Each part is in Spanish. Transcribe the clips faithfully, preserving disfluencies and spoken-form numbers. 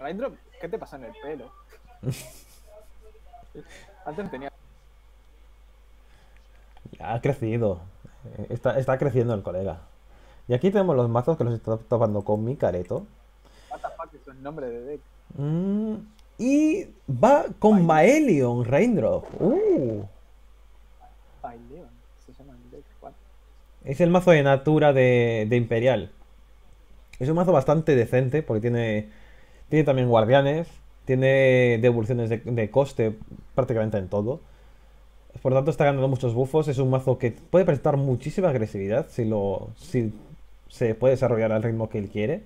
Raindrop, ¿qué te pasa en el pelo? Antes no tenía. Ha crecido. Eh, Está, está creciendo el colega. Y aquí tenemos los mazos que los estoy topando con mi careto. What the fuck, es un nombre de deck. Mm, y va con Baileon. Baelion Raindrop. Uh, Baileon. Se llama el deck. What? es el mazo de Natura de, de Imperial. Es un mazo bastante decente porque tiene, tiene también guardianes, tiene devoluciones de, de coste prácticamente en todo. Por lo tanto está ganando muchos buffos. Es un mazo que puede presentar muchísima agresividad si, lo, si se puede desarrollar al ritmo que él quiere.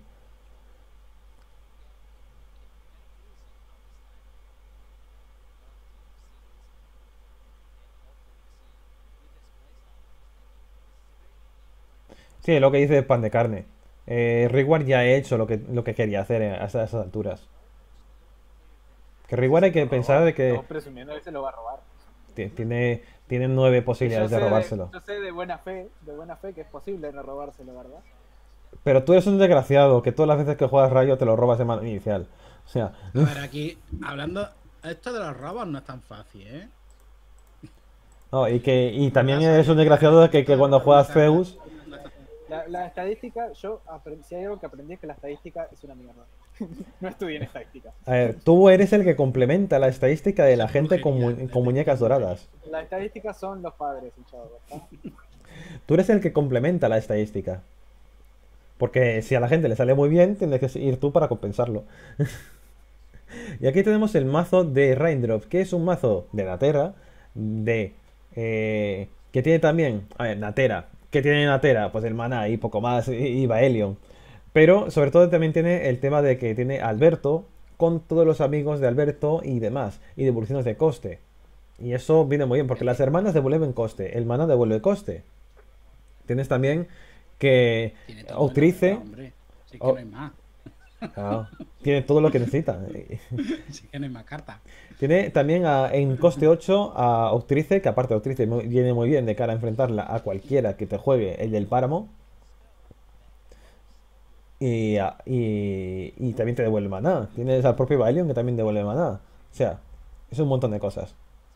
Sí, lo que dice Pan de Carne. Eh, Reward ya ha hecho lo que, lo que quería hacer a esas, a esas alturas. Que Sí, Reward hay se lo que pensar robó. de que Estamos presumiendo que se lo va a robar. ti- tiene, tiene nueve Y yo posibilidades de sé de, robárselo. yo sé de buena fe, de buena fe que es posible no robárselo, ¿verdad? Pero tú eres un desgraciado, que todas las veces que juegas Rayo te lo robas de mano inicial. O sea, A ver, aquí, hablando. Esto de los robos no es tan fácil, ¿eh? no, y que y también ¿Verdad, eres Sai? un Que desgraciado de que, esto que de cuando los robos no juegas está, no, Zeus, no está- La, la estadística, yo aprendí, si hay algo que aprendí es que la estadística es una mierda. No estudié en estadística. a ver, tú eres el que complementa la estadística de Eso la es gente con, brujería, mu- con detective muñecas brujería. doradas. Las estadísticas son los padres, hinchado, ¿verdad? Tú eres el que complementa la estadística. Porque si a la gente le sale muy bien, tienes que ir tú para compensarlo. Y aquí tenemos el mazo de Raindrop, que es un mazo de Natera, de... eh, que tiene también... A ver, Natera. ¿Qué tiene Natera? Pues el maná y poco más, y, y Baelion. Pero sobre todo también tiene el tema de que tiene Alberto, con todos los amigos de Alberto y demás, y devoluciones de coste. Y eso viene muy bien, porque Es las que hermanas devuelven coste, el maná devuelve coste. Tienes también que tiene todo en la verdad, Octrice... hombre. Si es que no o- hay más. claro, tiene todo lo que necesita. Si es que no hay más cartas. Tiene también a- en coste ocho a Octrice, que aparte Octrice mu- viene muy bien de cara a enfrentarla a cualquiera que te juegue el del páramo. Y, a- y, y también te devuelve maná. Tienes al propio Baelion que también devuelve maná. O sea, es un montón de cosas.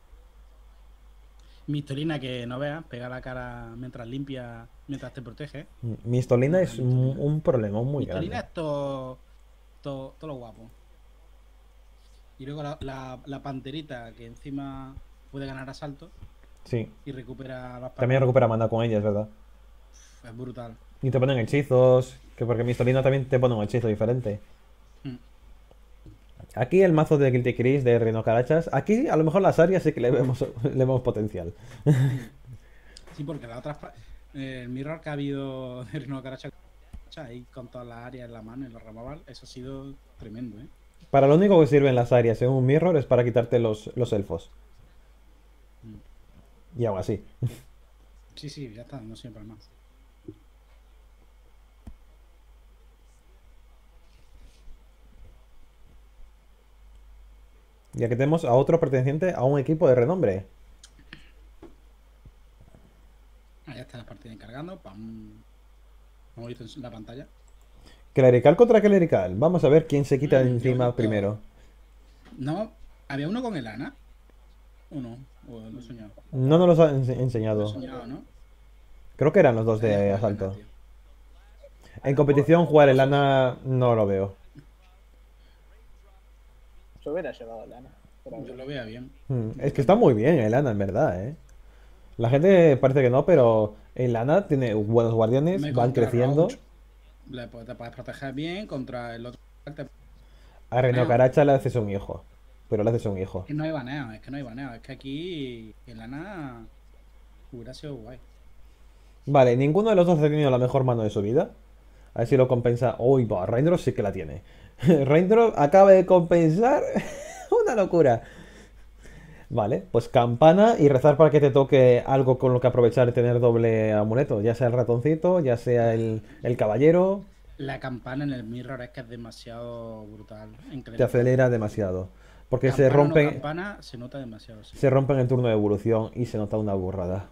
Mistolina que no veas, pega la cara mientras limpia, mientras te protege. Mistolina ¿Cómo es es un, Mistolina? un problema muy Mistolina grande. es todo, todo, todo lo guapo. Y luego la, la, la panterita que encima puede ganar asalto Sí. y recupera las También paradas. recupera maná con ella, es verdad. Es brutal. Y te ponen hechizos. Que porque Mistolina también te pone un hechizo diferente. Mm. Aquí el mazo de Guilty Chris de Reno Carachas. Aquí a lo mejor las áreas sí que le vemos, le vemos potencial. Sí, porque la otra pa- eh, el mirror que ha habido de Rino Caracha ahí con todas las áreas en la mano y los removal, eso ha sido tremendo, ¿eh? Para lo único que sirven las áreas en un mirror es para quitarte los, los elfos. Mm. Y aún así. Sí, sí, ya está, no siempre más. Ya que tenemos a otro perteneciente a un equipo de renombre. Ahí está la partida encargando. Pam. Como visto en la pantalla. Clerical contra Clerical. Vamos a ver quién se quita de Mm, yo he encima visto- primero. No, había uno con el Ana. Uno, o lo he soñado. No nos los ha ense- Lo he enseñado. soñado, ¿no? Creo que eran los dos Nadie de juega el Ana, asalto. tío. En competición jugar el Ana no lo veo. Yo hubiera llevado lana. Pero Yo lo veo bien. Mm, Es que está muy bien el Ana, en verdad, ¿eh? La gente parece que no, pero el Ana tiene buenos guardianes, Me van contra creciendo. Roach, le pu- te puedes proteger bien contra el otro. te- A Reno Baneo. Caracha le haces un hijo. Pero le haces un hijo. Es que no hay baneo, es que no hay baneo. Es que aquí el Ana hubiera sido guay. Vale, ninguno de los dos ha tenido la mejor mano de su vida. A ver si lo compensa. Uy, va, Raindrop sí que la tiene. Raindrop acaba de compensar. Una locura. Vale, pues campana y rezar para que te toque algo con lo que aprovechar y tener doble amuleto. Ya sea el ratoncito, ya sea el, el caballero. La campana en el mirror es que es demasiado brutal. En Te Clerical. acelera demasiado. Porque se Campana o no rompe, campana, se nota demasiado, sí. se rompe en el turno de evolución y se nota una burrada.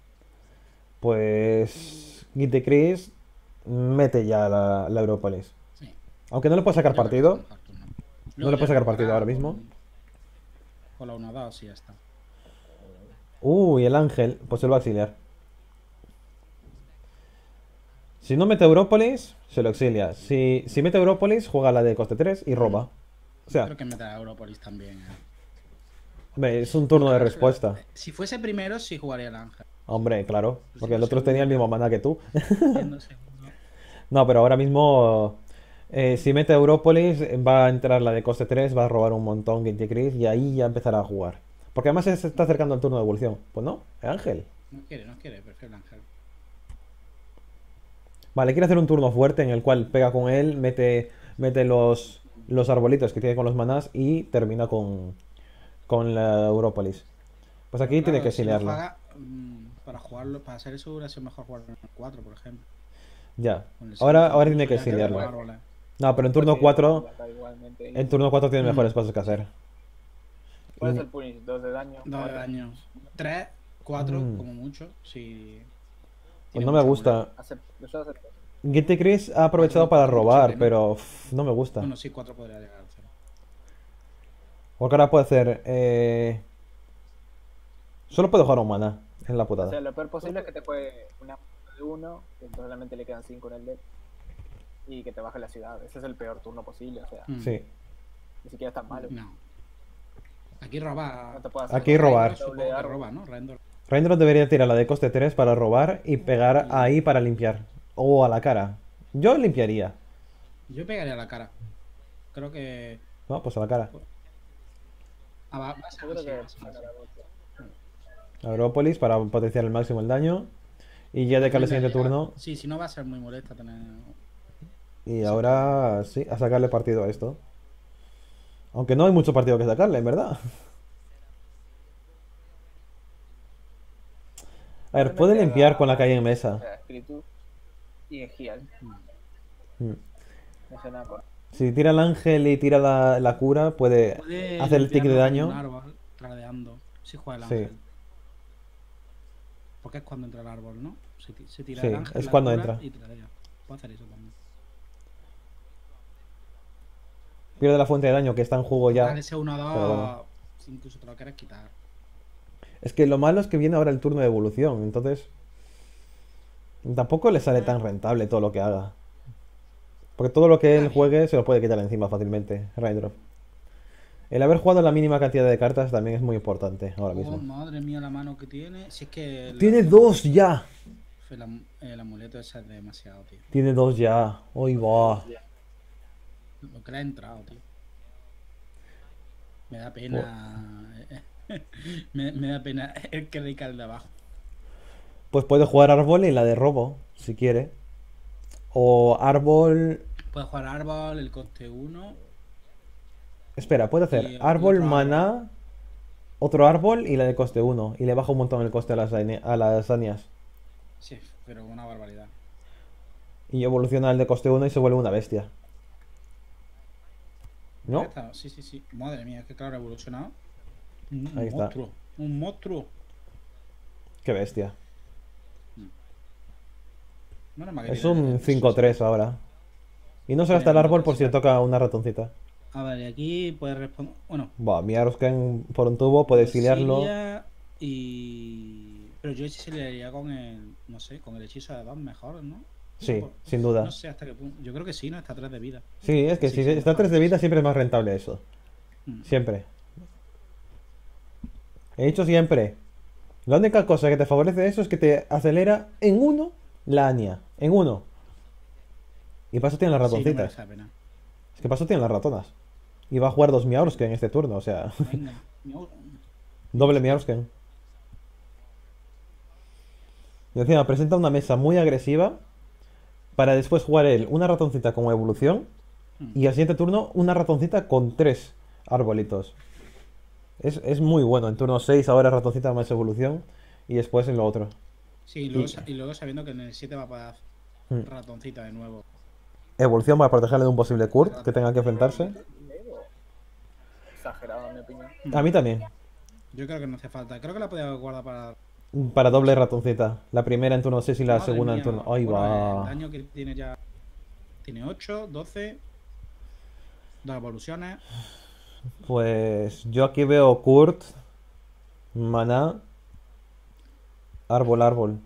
Pues Guilty Chris mete ya la, la Europolis. Sí. Aunque no le puedo sacar Yo creo que partido, con Hearthstone, ¿no? No le puedes sacar partido ahora mismo. Con, con la uno dos y ya está. Uy, el ángel, pues se lo va a exiliar. Si no mete Európolis, se lo exilia. Si, si mete Európolis, juega la de coste tres y roba. O sea, Creo que mete a Europolis también. ¿eh? ve, es un turno de respuesta. Si fuese primero, sí jugaría el ángel. Hombre, claro, porque el Siendo otro tenía el mismo segundo. mana que tú. Siendo segundo. No, pero ahora mismo, eh, si mete Európolis, va a entrar la de coste tres, va a robar un montón Guilty Chris y ahí ya empezará a jugar. Porque además se está acercando al turno de evolución. Pues no, el ángel. No quiere, no quiere, prefiero el ángel. Vale, quiere hacer un turno fuerte en el cual pega con él, mete, mete los, los arbolitos que tiene con los manás y termina con, con la Európolis. Pues aquí Pero tiene claro, que si lo exiliarlo. juega, mm, para jugarlo, para hacer eso hubiera sido mejor jugar en el cuatro, por ejemplo. Ya. Con el Ahora, cinco, ahora tiene incluso que ya con exiliarlo. árboles. No, pero en turno Puede cuatro, matar igualmente. en turno cuatro tiene Mm. mejores cosas que hacer. Puede Y- ser punish, dos de daño. Dos de daño. Tres, cuatro, Mm. como mucho. Si Pues tiene no me mucho gusta. Acep- yo acepto. Guilty Chris ha aprovechado para robar, pero uf, no me gusta. Bueno, sí, cuatro podría llegar a hacer. Porque ahora puede hacer... Eh... Solo puede jugar un mana. Es la O sea, putada. lo peor posible es que te juegue una de uno, que entonces solamente le quedan cinco en el deck. Y que te baje la ciudad. Ese es el peor turno posible, o sea, Mm. Sí. ni siquiera es tan malo. No. Aquí roba. No te puede hacer Aquí robar. Supongo doble que árbol. roba, ¿no? Raindor. Raindrop debería tirar la de coste tres para robar y pegar ahí para limpiar. O a la cara. Yo limpiaría. Yo pegaría a la cara. Creo que. No, pues a la cara. Ah, va, va a ser Yo creo así, que va a ser así. Agropolis para potenciar al máximo el daño. Y ya de cara al Venga, siguiente ya. turno. Sí, si no va a ser muy molesta tener. Y ahora sí, a sacarle partido a esto. Aunque no hay mucho partido que sacarle, en verdad. A ver, puede Realmente limpiar da- con la calle en o mesa. sea, espíritu y Egial. Mm. No sé nada con. Si tira el ángel y tira la, la cura, puede Puede hacer el tic de limpiarlo con daño. un árbol, tradeando. Si juega el Sí. ángel. Porque es cuando entra el árbol, ¿no? Se, ti- se tira Sí, el ángel, es la cuando cura entra. y tradea. Puede hacer eso también. Pierde la fuente de daño que está en juego ya. Dale ese uno dos, pero bueno. incluso te lo quieres quitar. Es que lo malo es que viene ahora el turno de evolución, entonces tampoco le sale tan rentable todo lo que haga. Porque todo lo que él juegue se lo puede quitar encima fácilmente, Raindrop. El haber jugado la mínima cantidad de cartas también es muy importante ahora Oh, mismo. madre mía, la mano que tiene. Si es que. el- Tiene dos ya. El, am- el amuleto ese es demasiado, tío. Tiene dos ya. Hoy va. Lo que le ha entrado, tío. Me da pena. me, me da pena el que rica el de abajo. Pues puede jugar árbol y la de robo, si quiere. O árbol. Puede jugar árbol, el coste uno. Espera, puede Y hacer otro árbol, árbol. maná, otro árbol y la de coste uno. Y le baja un montón el coste a las, aine- a las Anias. Sí, pero una barbaridad. Y evoluciona el de coste uno y se vuelve una bestia. ¿No? Ahí está, sí, sí, sí. Madre mía, es que claro, ha evolucionado. Un, un Ahí está. monstruo. Un monstruo. Qué bestia. Menos mal que Es tiene- un cinco tres ahora. Y no se gasta el árbol por si le toca una ratoncita. A ver, y aquí puede responder. Bueno, Buah, mi Arusken por un tubo puede exiliarlo. exilia y. Pero yo exiliaría con el. No sé, con el hechizo de Adán mejor, ¿no? Sí, Por- sin duda. No sé hasta qué punto. Yo creo que sí, ¿no? Está a tres de vida. Sí, es que Sí, si sí, está a mejor. tres de vida siempre es más rentable eso. Mm. Siempre. He dicho siempre. La única cosa que te favorece eso es que te acelera en uno la Ania. En uno. Y paso tiene las Sí, no ratoncitas. merece la pena. Es que paso tiene las ratonas. Y va a jugar dos Miaurusken en este turno, o sea, Venga. Miau. doble Miaurusken. Y encima presenta una mesa muy agresiva para después jugar él una ratoncita como evolución y al siguiente turno una ratoncita con tres arbolitos. Es, es muy bueno. En turno seis ahora ratoncita más evolución y después en lo otro. Sí, y luego, Y- sa- y luego sabiendo que en el siete va a pagar Hmm. ratoncita de nuevo. Evolución para protegerle de un posible Kurt que tenga que enfrentarse. Exagerado, en mi opinión. A mí también. Yo creo que no hace falta. Creo que la podía guardar para. Para doble ratoncita. La primera en turno seis y la Madre segunda en mía, turno... ¡Ay, bueno, El va! daño que tiene ya. Tiene ocho, doce. Dos evoluciones. Pues yo aquí veo Kurt, maná, árbol, árbol.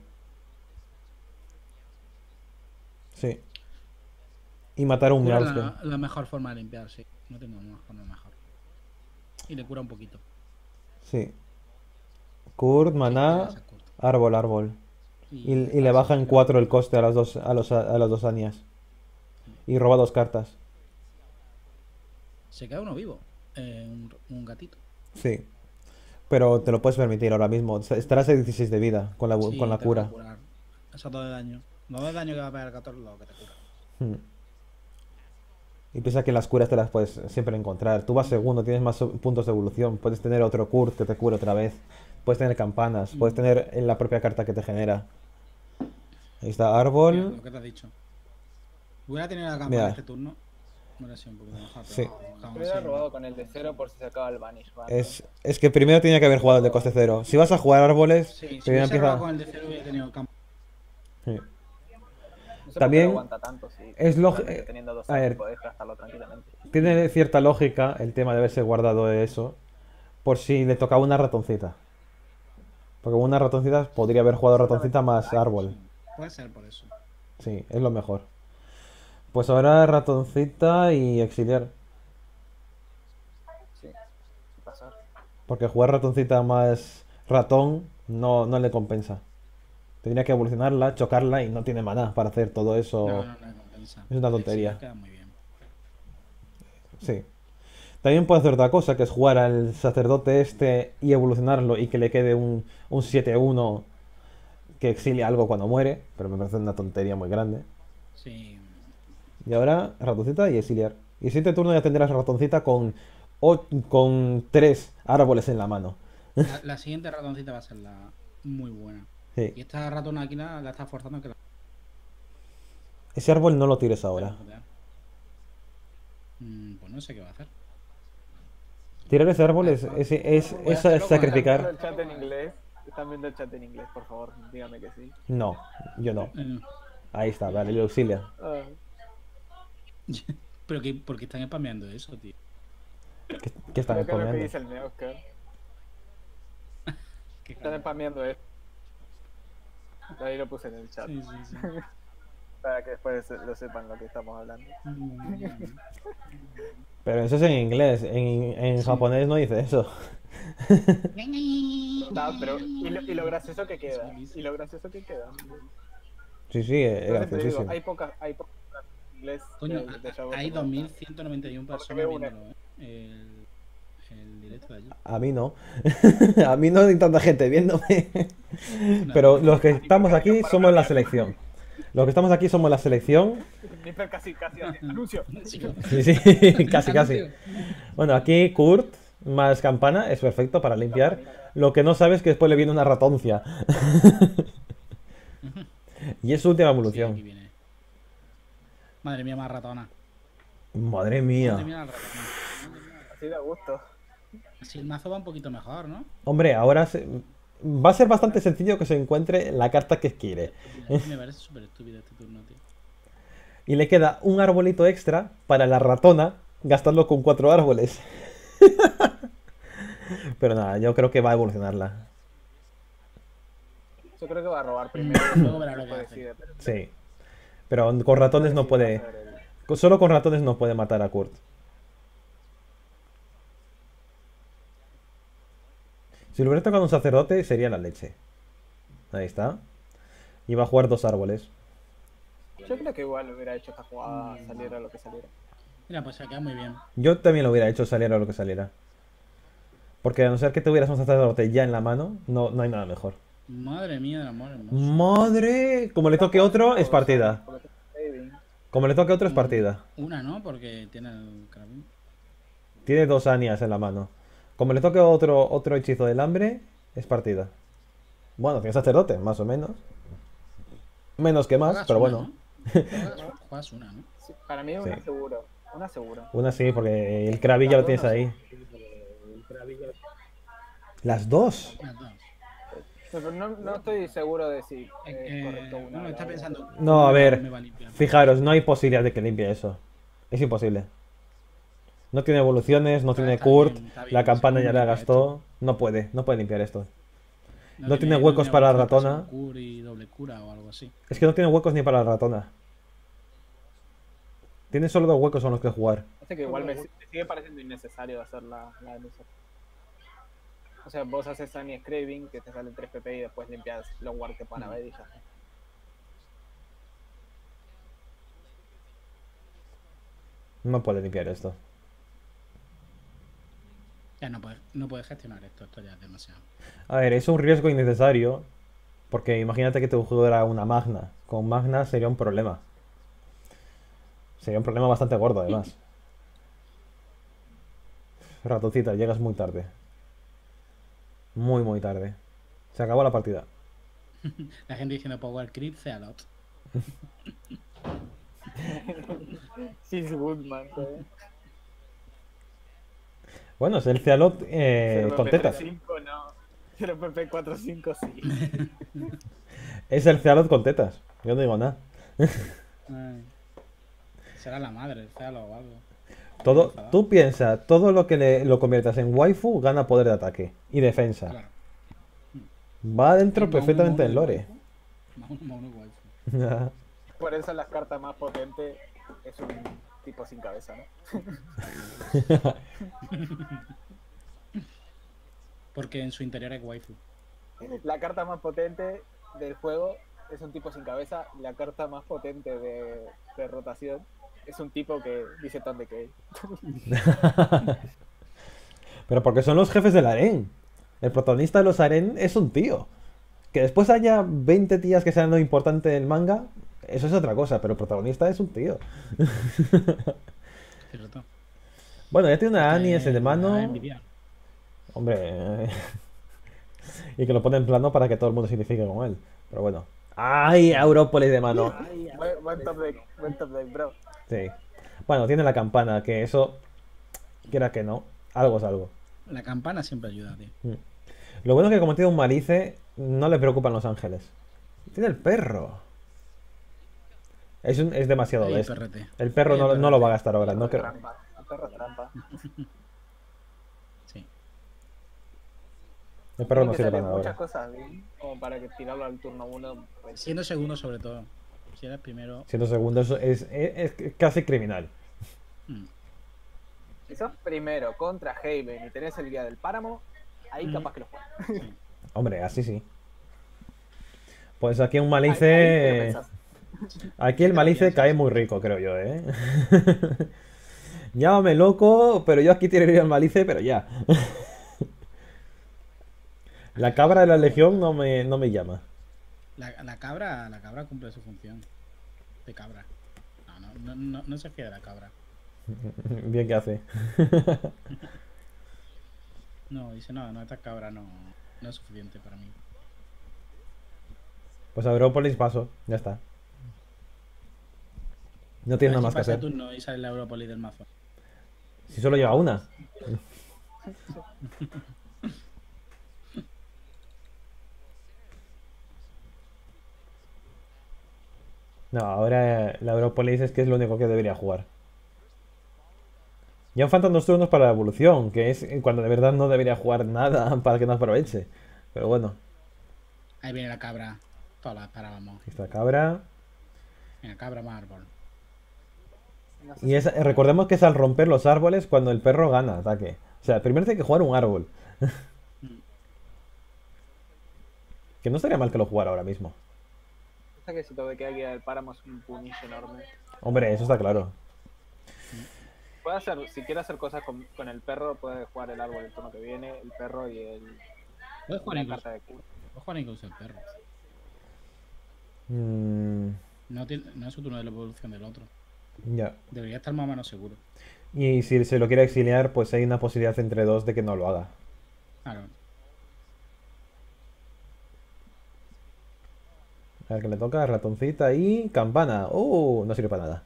Sí. Y matar a un Cura es Meowscream. la, la mejor forma de limpiar, sí. No tengo más forma mejor. Y le cura un poquito. Sí. Kurt, Sí, maná, esa es corta. árbol, árbol. Y, y le baja en cuatro el coste a las dos, a los, a las dos Anias. Y roba dos cartas. Se queda uno vivo. Eh, un, un gatito. Sí. Pero te lo puedes permitir ahora mismo. Estarás a dieciséis de vida con la, Sí, con la te va a cura. curar. Esos dos de daño. Los de daño que va a pegar el gato es lo que te cura. Hmm. Y piensa que las curas te las puedes siempre encontrar. Tú vas segundo, tienes más puntos de evolución. Puedes tener otro Kurt que te cure otra vez. Puedes tener campanas. Puedes Mm. tener en la propia carta que te genera. Ahí está Mira, árbol. lo que te has dicho. Hubiera tenido la Mira. campana este turno. Hubiera sido un poquito mejor. Sí. Pero, aún Me así, hubiera no. robado con el de cero por si sacaba el Vanish Ban, ¿no? Es, es que primero tenía que haber jugado el de coste cero. Si vas a jugar árboles, Sí, si primero hubiese robado empieza. con el de cero hubiera tenido campo. Sí. No sé También por qué lo aguanta tanto, sí. es lógico. Realmente teniendo dos A ver, años podés gastarlo tranquilamente. tiene cierta lógica el tema de haberse guardado eso. Por si le tocaba una ratoncita. Porque con una ratoncita podría haber jugado ratoncita más árbol. Puede ser por eso. Sí, es lo mejor. Pues ahora ratoncita y exiliar. Sí, sin pasar. Porque jugar ratoncita más ratón no, no le compensa. Tendría que evolucionarla, chocarla y no tiene maná para hacer todo eso. No, no, no compensa. Es una tontería. Sí, queda muy bien. Sí. También puede hacer otra cosa, que es jugar al sacerdote este y evolucionarlo y que le quede un, un siete uno que exilia algo cuando muere. Pero me parece una tontería muy grande. Sí. Y ahora ratoncita y exiliar. Y siguiente turno ya tendrás ratoncita con, o- con tres árboles en la mano. La, la siguiente ratoncita va a ser la muy buena. Y Sí. esta ratona aquí la, la está forzando a que la Ese árbol no lo tires ahora. Mm, pues no sé qué va a hacer. Tirar ese árbol es, es, es, Voy a es hacerlo con ¿Están sacrificar. viendo el chat en inglés? ¿Están viendo el chat en inglés, por favor? Dígame que sí. No, yo no. Eh, Ahí está, vale, le auxilia. Ah, Pero que, ¿por qué están spameando eso, tío? ¿Qué, qué están creo que es lo que spameando? dice el Neoscar. Qué Están cabrón. spameando esto. Ahí lo puse en el chat. Sí, sí, sí. Para que después lo sepan lo que estamos hablando. Pero eso es en inglés, en, en Sí. japonés no dice eso. No, pero y lo, y lo gracioso que queda. Y lo gracioso que queda. Sí, sí, es Yo siempre digo, graciosísimo. hay pocas, hay pocas en inglés. Coño, de- de ha- Shadow hay que me gustan. dos mil ciento noventa y uno Porque personas veo una. viéndolo, ¿eh? El, el directo de allí. A mí no. A mí no hay tanta gente viéndome. No. Pero los que estamos aquí somos la selección. Los que estamos aquí somos la selección. Nipper casi, casi hace anuncio. Chico. Sí, sí, casi, casi. Bueno, aquí Kurt más campana es perfecto para limpiar. Lo que no sabes es que después le viene una ratoncia. Y es su última Sí, aquí evolución. viene. Madre mía, más ratona. Madre Madre mía. mía, la ratona. Así da gusto. Así el mazo va un poquito mejor, ¿no? Hombre, ahora se- va a ser bastante sencillo que se encuentre la carta que quiere. Me parece súper estúpido este turno, tío. Y le queda un arbolito extra para la ratona, gastarlo con cuatro árboles. Pero nada, yo creo que va a evolucionarla. Yo creo que va a robar primero. Luego verá lo que después hace. decide, pero- Sí. Pero con ratones no puede. Va a ser el- con- Solo con ratones no puede matar a Kurt. Si lo hubiera tocado un sacerdote, sería la leche. Ahí está. Y va a jugar dos árboles. Yo creo que igual hubiera hecho esta jugada, saliera lo que saliera. Mira, pues se queda muy bien. Yo también lo hubiera hecho saliera lo que saliera. Porque a no ser que tuvieras un sacerdote ya en la mano, no, no hay nada mejor. Madre mía del amor hermoso. ¡Madre! Como le toque otro, es partida. Porque saving. Como le toque otro, es partida. Una, ¿no? Porque tiene el carabín. Tiene dos anias en la mano. Como le toque otro, otro hechizo del hambre, es partida. Bueno, tiene sacerdote, más o menos. Menos que más, Juegas pero una, bueno. ¿no? Juegas, juegas una, ¿no? Sí, para mí es una Sí. seguro. Una seguro. Una sí, porque el Krabi ya lo tienes ahí. Las dos. Las dos. Pero no, no estoy seguro de si Eh, es eh, correcto una. bueno, o la está otra. pensando. No, a ver. Me va a limpiar. Fijaros, no hay posibilidad de que limpie eso. Es imposible. No tiene evoluciones, no Está- tiene está Kurt, bien, está bien, la campana según ya la limpia gastó. No puede, no puede limpiar esto. No tiene huecos para la evoluciones ratona. pasivo cura y doble cura o algo así. Es que no tiene huecos ni para la ratona. Tiene solo dos huecos con los que jugar. Así que igual me, me sigue pareciendo innecesario hacer la, la misa. O sea, vos haces Sunny Scraving, que te sale tres P P y después limpias los Warque para ver y ya está. No puede limpiar esto. Ya no puedes no puede gestionar esto, esto ya es demasiado. A ver, es un riesgo innecesario. Porque imagínate que tu juego era una Magna. Con Magna sería un problema. Sería un problema bastante gordo, además. Ratoncita, llegas muy tarde. Muy, muy tarde. Se acabó la partida. La gente diciendo Power Creep, Cealot. She's good, man. ¿eh? Bueno, es el Cealot eh, Pero con P P tetas. cinco no. Pero P P cuatro cinco sí. Es el Cealot con tetas. Yo no digo nada. Ay. Será la madre, el Cealot o algo. Todo, Enfadado. tú piensas, todo lo que le, lo conviertas en waifu gana poder de ataque y defensa. Claro. Va dentro Más uno, perfectamente más en uno, lore. Más uno, más uno, waifu. Por eso las cartas más potentes es un tipo sin cabeza, ¿no? Porque en su interior es waifu. La carta más potente del juego es un tipo sin cabeza. La carta más potente de, de rotación es un tipo que dice ton de que Pero porque son los jefes del harén. El protagonista de los harén es un tío. Que después haya veinte tías que sean lo importante del manga, eso es otra cosa, pero el protagonista es un tío. ¿Cierto? Bueno, ya tiene una Que Annie ese de me da mano. envidia. Hombre. eh, y que lo pone en plano para que todo el mundo se identifique con él. Pero bueno. ¡Ay! Európolis de mano. Buen, buen top deck, buen top deck, bro. Sí. Bueno, tiene la campana, que eso. Quiera que no. Algo es algo. La campana siempre ayuda, tío. Lo bueno es que como tiene un malice, no le preocupan los ángeles. Tiene el perro. Es, un- es demasiado Ahí, bestia. perrete. El perro Ahí, no, no perrete. lo va a gastar ahora, no creo. Trampa. El perro es trampa. Sí. El perro no Tiene que sirve para salir nada muchas ahora. cosas bien, como para que tirarlo al turno uno. Pues, Siendo segundo, sobre todo. Si eres primero. Siendo segundos es, es- es casi criminal. mm, si sos primero contra Haven y tenés el guía del páramo, ahí Mm. capaz que lo juegas. sí. Hombre, así sí. Pues aquí un Ahí- ahí te malice. lo pensás. Aquí el malice cae muy rico, creo yo, ¿eh? Llámame loco, pero yo aquí tiraría el malice, pero ya. La cabra de la legión no me, no me llama. La, la cabra la cabra cumple su función. De cabra. No, no, no, no, no se fía de la cabra. Bien que hace. No, dice, no, no, esta cabra no, no es suficiente para mí. Pues a Európolis paso, ya está. No tiene nada más que pasa hacer. el turno y sale la Europolis del mazo. Si solo lleva una. No, ahora la Europolis es que es lo único que debería jugar. Ya faltan dos turnos para la evolución, que es cuando de verdad no debería jugar nada para que no aproveche. Pero bueno, Ahí viene la cabra. Todas las esperábamos. esta cabra. Venga, cabra más árbol. No sé Y si- es, recordemos que es al romper los árboles cuando el perro gana ataque. O sea, primero tiene que jugar un árbol. Que no estaría mal que lo jugara ahora mismo. Pasa que si te queda guía del páramo es un punish enorme. Hombre, eso está claro. Puede hacer, si quiere hacer cosas con, con el perro, puede jugar el árbol el turno que viene, el perro y el Puedes jugar la incluso, carta de Q. puedes jugar incluso el perro. Mm, No, tiene, no es su turno de la evolución del otro. ya. Debería estar más o menos seguro. Y si se lo quiere exiliar, pues hay una posibilidad entre dos de que no lo haga. Claro. A ver que le toca ratoncita y campana. ¡Uh! No sirve para nada.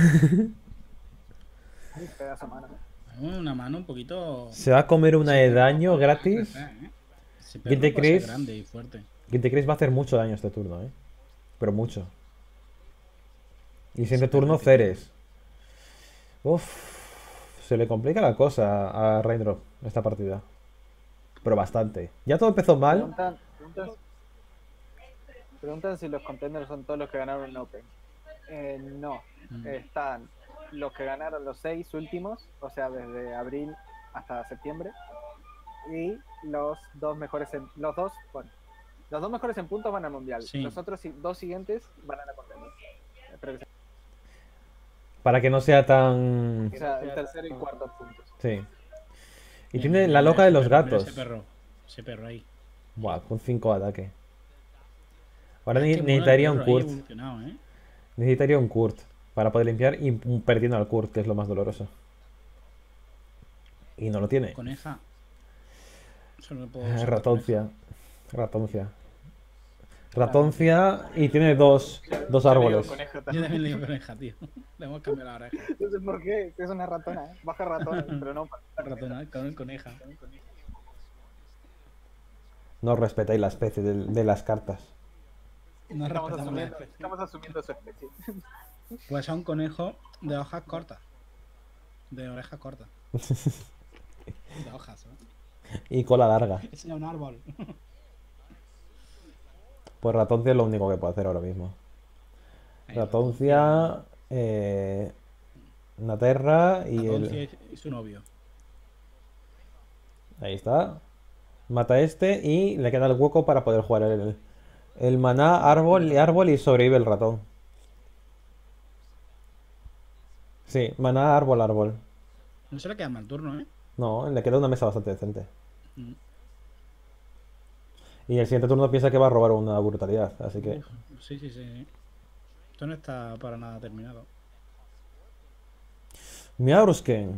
Ay, pedazo de mano. Una mano un poquito. Se va a comer una de Sí, daño ¿eh? gratis. Ese ¿Quién perro te puede ser crees? grande y fuerte. Guilty Chris va a hacer mucho daño este turno, ¿eh? Pero mucho. Y siguiente Sí, turno, perfecto. Ceres. Uf. se le complica la cosa a Raindrop esta partida. Pero bastante. Ya todo empezó mal. Preguntan, preguntan, preguntan si los contenders son todos los que ganaron en Open. Eh, no, Mm. están los que ganaron los seis últimos, o sea, desde abril hasta septiembre, y los dos mejores en, los dos, bueno, los dos mejores en puntos van al mundial. Sí. Los otros si- dos siguientes van a la contender. Espero que sea- Para que no sea tan... O sea, el tercero y cuarto puntos. Sí. Y Mira, tiene mira, la mira loca de ese los perro, mira gatos. Ese perro, ese perro ahí. Buah, con cinco de ataque. Ahora Es ne- que mola el necesitaría un perro ahí Kurt. evolucionado, ¿eh? Necesitaría un Kurt para poder limpiar y perdiendo al Kurt, que es lo más doloroso. Y no lo tiene. Coneja. Eso no lo puedo Ah, usar, Ratoncia. Ratoncia. Ratoncia y tiene dos, dos Yo le digo árboles. conejo coneja. Yo también. también le digo coneja, tío. Le hemos cambiado la oreja. No sé por qué, es una ratona, ¿eh? Baja ratona, pero no. Ratona, con coneja. No respetáis la especie de, de las cartas. No Estamos respetamos la asumiendo, especie. estamos asumiendo su especie. Pues a un conejo de hojas cortas. De orejas cortas. De hojas, ¿eh? Y cola larga. Ese es un árbol. Pues Ratoncia es lo único que puedo hacer ahora mismo. Ahí, Ratoncia, eh, Naterra y Ratoncia el... y su novio. Ahí está. Mata a este y le queda el hueco para poder jugar el, el maná, árbol y árbol y sobrevive el ratón. Sí, maná, árbol, árbol. No se le queda mal turno, ¿eh? No, le queda una mesa bastante decente. Mm. Y el siguiente turno piensa que va a robar una brutalidad, así que... Uf, sí, sí, sí. Esto no está para nada terminado. Miaurusken.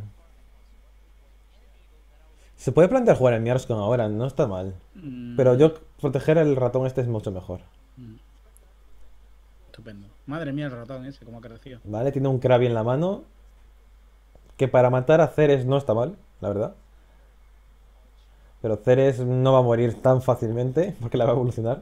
Se puede plantear jugar en Miaurusken ahora, no está mal. Mm, Pero yo proteger el ratón este es mucho mejor. mm. Estupendo. Madre mía, el ratón ese, cómo ha crecido. Vale, tiene un Krabi en la mano. Que para matar a Ceres no está mal, la verdad. Pero Ceres no va a morir tan fácilmente porque la va a evolucionar.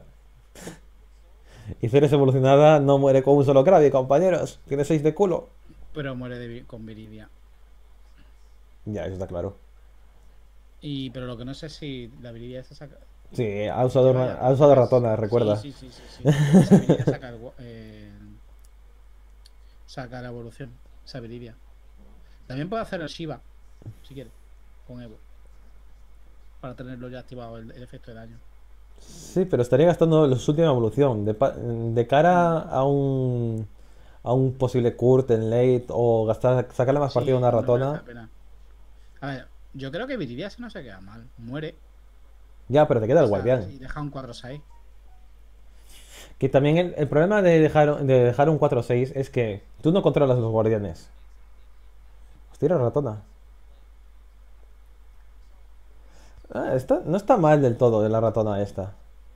Y Ceres evolucionada no muere con un solo Krabi, compañeros. Tiene seis de culo. Pero muere de vi- con Viridia. Ya, eso está claro. Y, pero lo que no sé es si la Viridia esa saca. Sí, ha usado, Vaya, ha usado pues, ratona, recuerda. Sí, sí, sí, sí, sí. Esa Viridia saca, el, gua- eh, saca la evolución. Esa Viridia. También puede hacer el Shiva, si quiere, con Evo. Para tenerlo ya activado el, el efecto de daño. Sí, pero estaría gastando su última evolución. De, pa- de cara a un a un posible Kurt en late o gastar, sacarle más partido a una no merece ratona. la pena. A ver, yo creo que Viridia si no se queda mal. Muere. Ya, pero te queda el o sea, guardián. Y deja un cuatro seis. Que también el, el problema de dejar, de dejar un cuatro seis es que tú no controlas los guardianes. Hostia, la ratona. Ah, está- no está mal del todo de la ratona esta.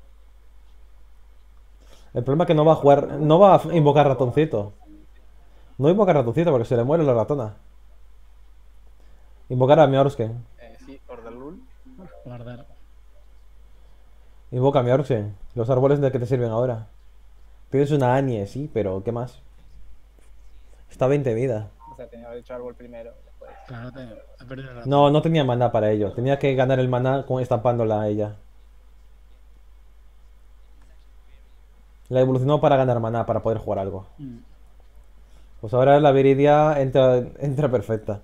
El problema es que no va a jugar, no va a invocar ratoncito. No invoca ratoncito porque se le muere la ratona. Invocar a Miaurusken. Eh, sí, Ordelul. Guardar. Invoca a Miaurusken. Los árboles de que te sirven ahora. Tienes una Anie, sí, pero ¿qué más? Está a veinte vida. O sea, tenía que haber hecho árbol primero. Después. Claro, te, ha perdido el ratón. No, no tenía maná para ello. Tenía que ganar el maná con estampándola a ella. La evolucionó para ganar maná, para poder jugar algo. Mm. Pues ahora la Viridia entra, entra perfecta.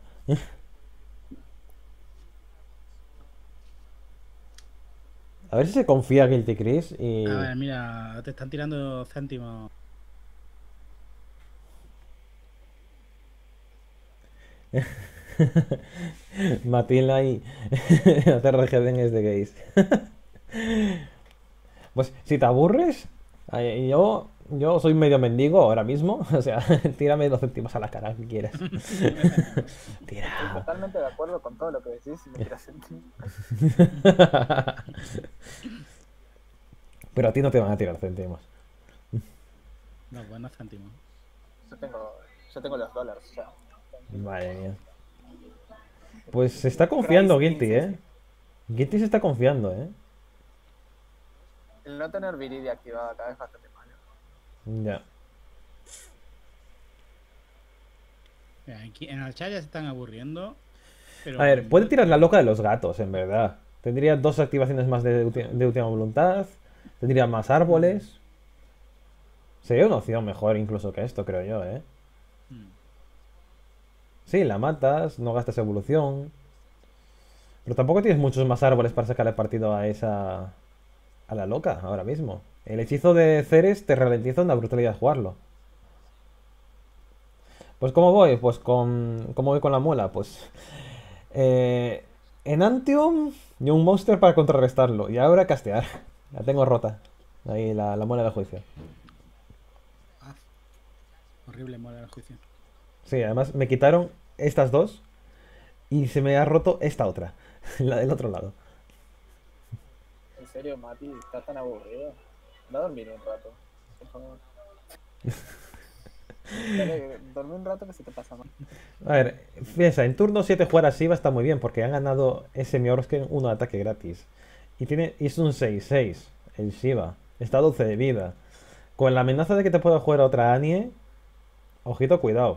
A ver si se confía Guilty Chris y... A ver, mira, te están tirando céntimos. Matilda y hacer regedenes de gays. Pues si te aburres, eh, yo, yo soy medio mendigo ahora mismo. O sea, tírame dos céntimos a la cara que quieras. Estoy Tira. totalmente de acuerdo con todo lo que decís y me quiero sentir. Pero a ti no te van a tirar céntimos. No, buenos céntimos. Yo tengo, yo tengo los dólares, o sea. Madre mía. Pues se está confiando Guilty, ¿eh? Guilty se está confiando, ¿eh? El no tener Viridia activada acá es bastante malo. Ya. Mira, aquí en el chat ya se están aburriendo. Pero, A ver, puede tirar la loca de los gatos, en verdad. Tendría dos activaciones más de, ulti- de última voluntad. Tendría más árboles. Sería una opción mejor incluso que esto, creo yo, ¿eh? mm, Sí, la matas, no gastas evolución. Pero tampoco tienes muchos más árboles para sacarle partido a esa... a la loca, ahora mismo. El hechizo de Ceres te ralentiza una brutalidad jugarlo. Pues ¿cómo voy? Pues con... ¿Cómo voy con la muela? Pues... Eh... Enantium y un monster para contrarrestarlo. Y ahora castear. La tengo rota. Ahí la, la muela del juicio. ah, horrible muere el juicio. Sí, además me quitaron estas dos y se me ha roto esta otra. La del otro lado. En serio, Mati, estás tan aburrido. Va a dormir un rato, por favor. Dale, dormí un rato que se te pasa mal. A ver, piensa, en turno siete jugar a Shiva está muy bien porque han ganado ese Miorosken uno de ataque gratis. Y tiene y es un seis seis el Shiva. Está a doce de vida. Con la amenaza de que te pueda jugar a otra Anie, ojito, cuidado.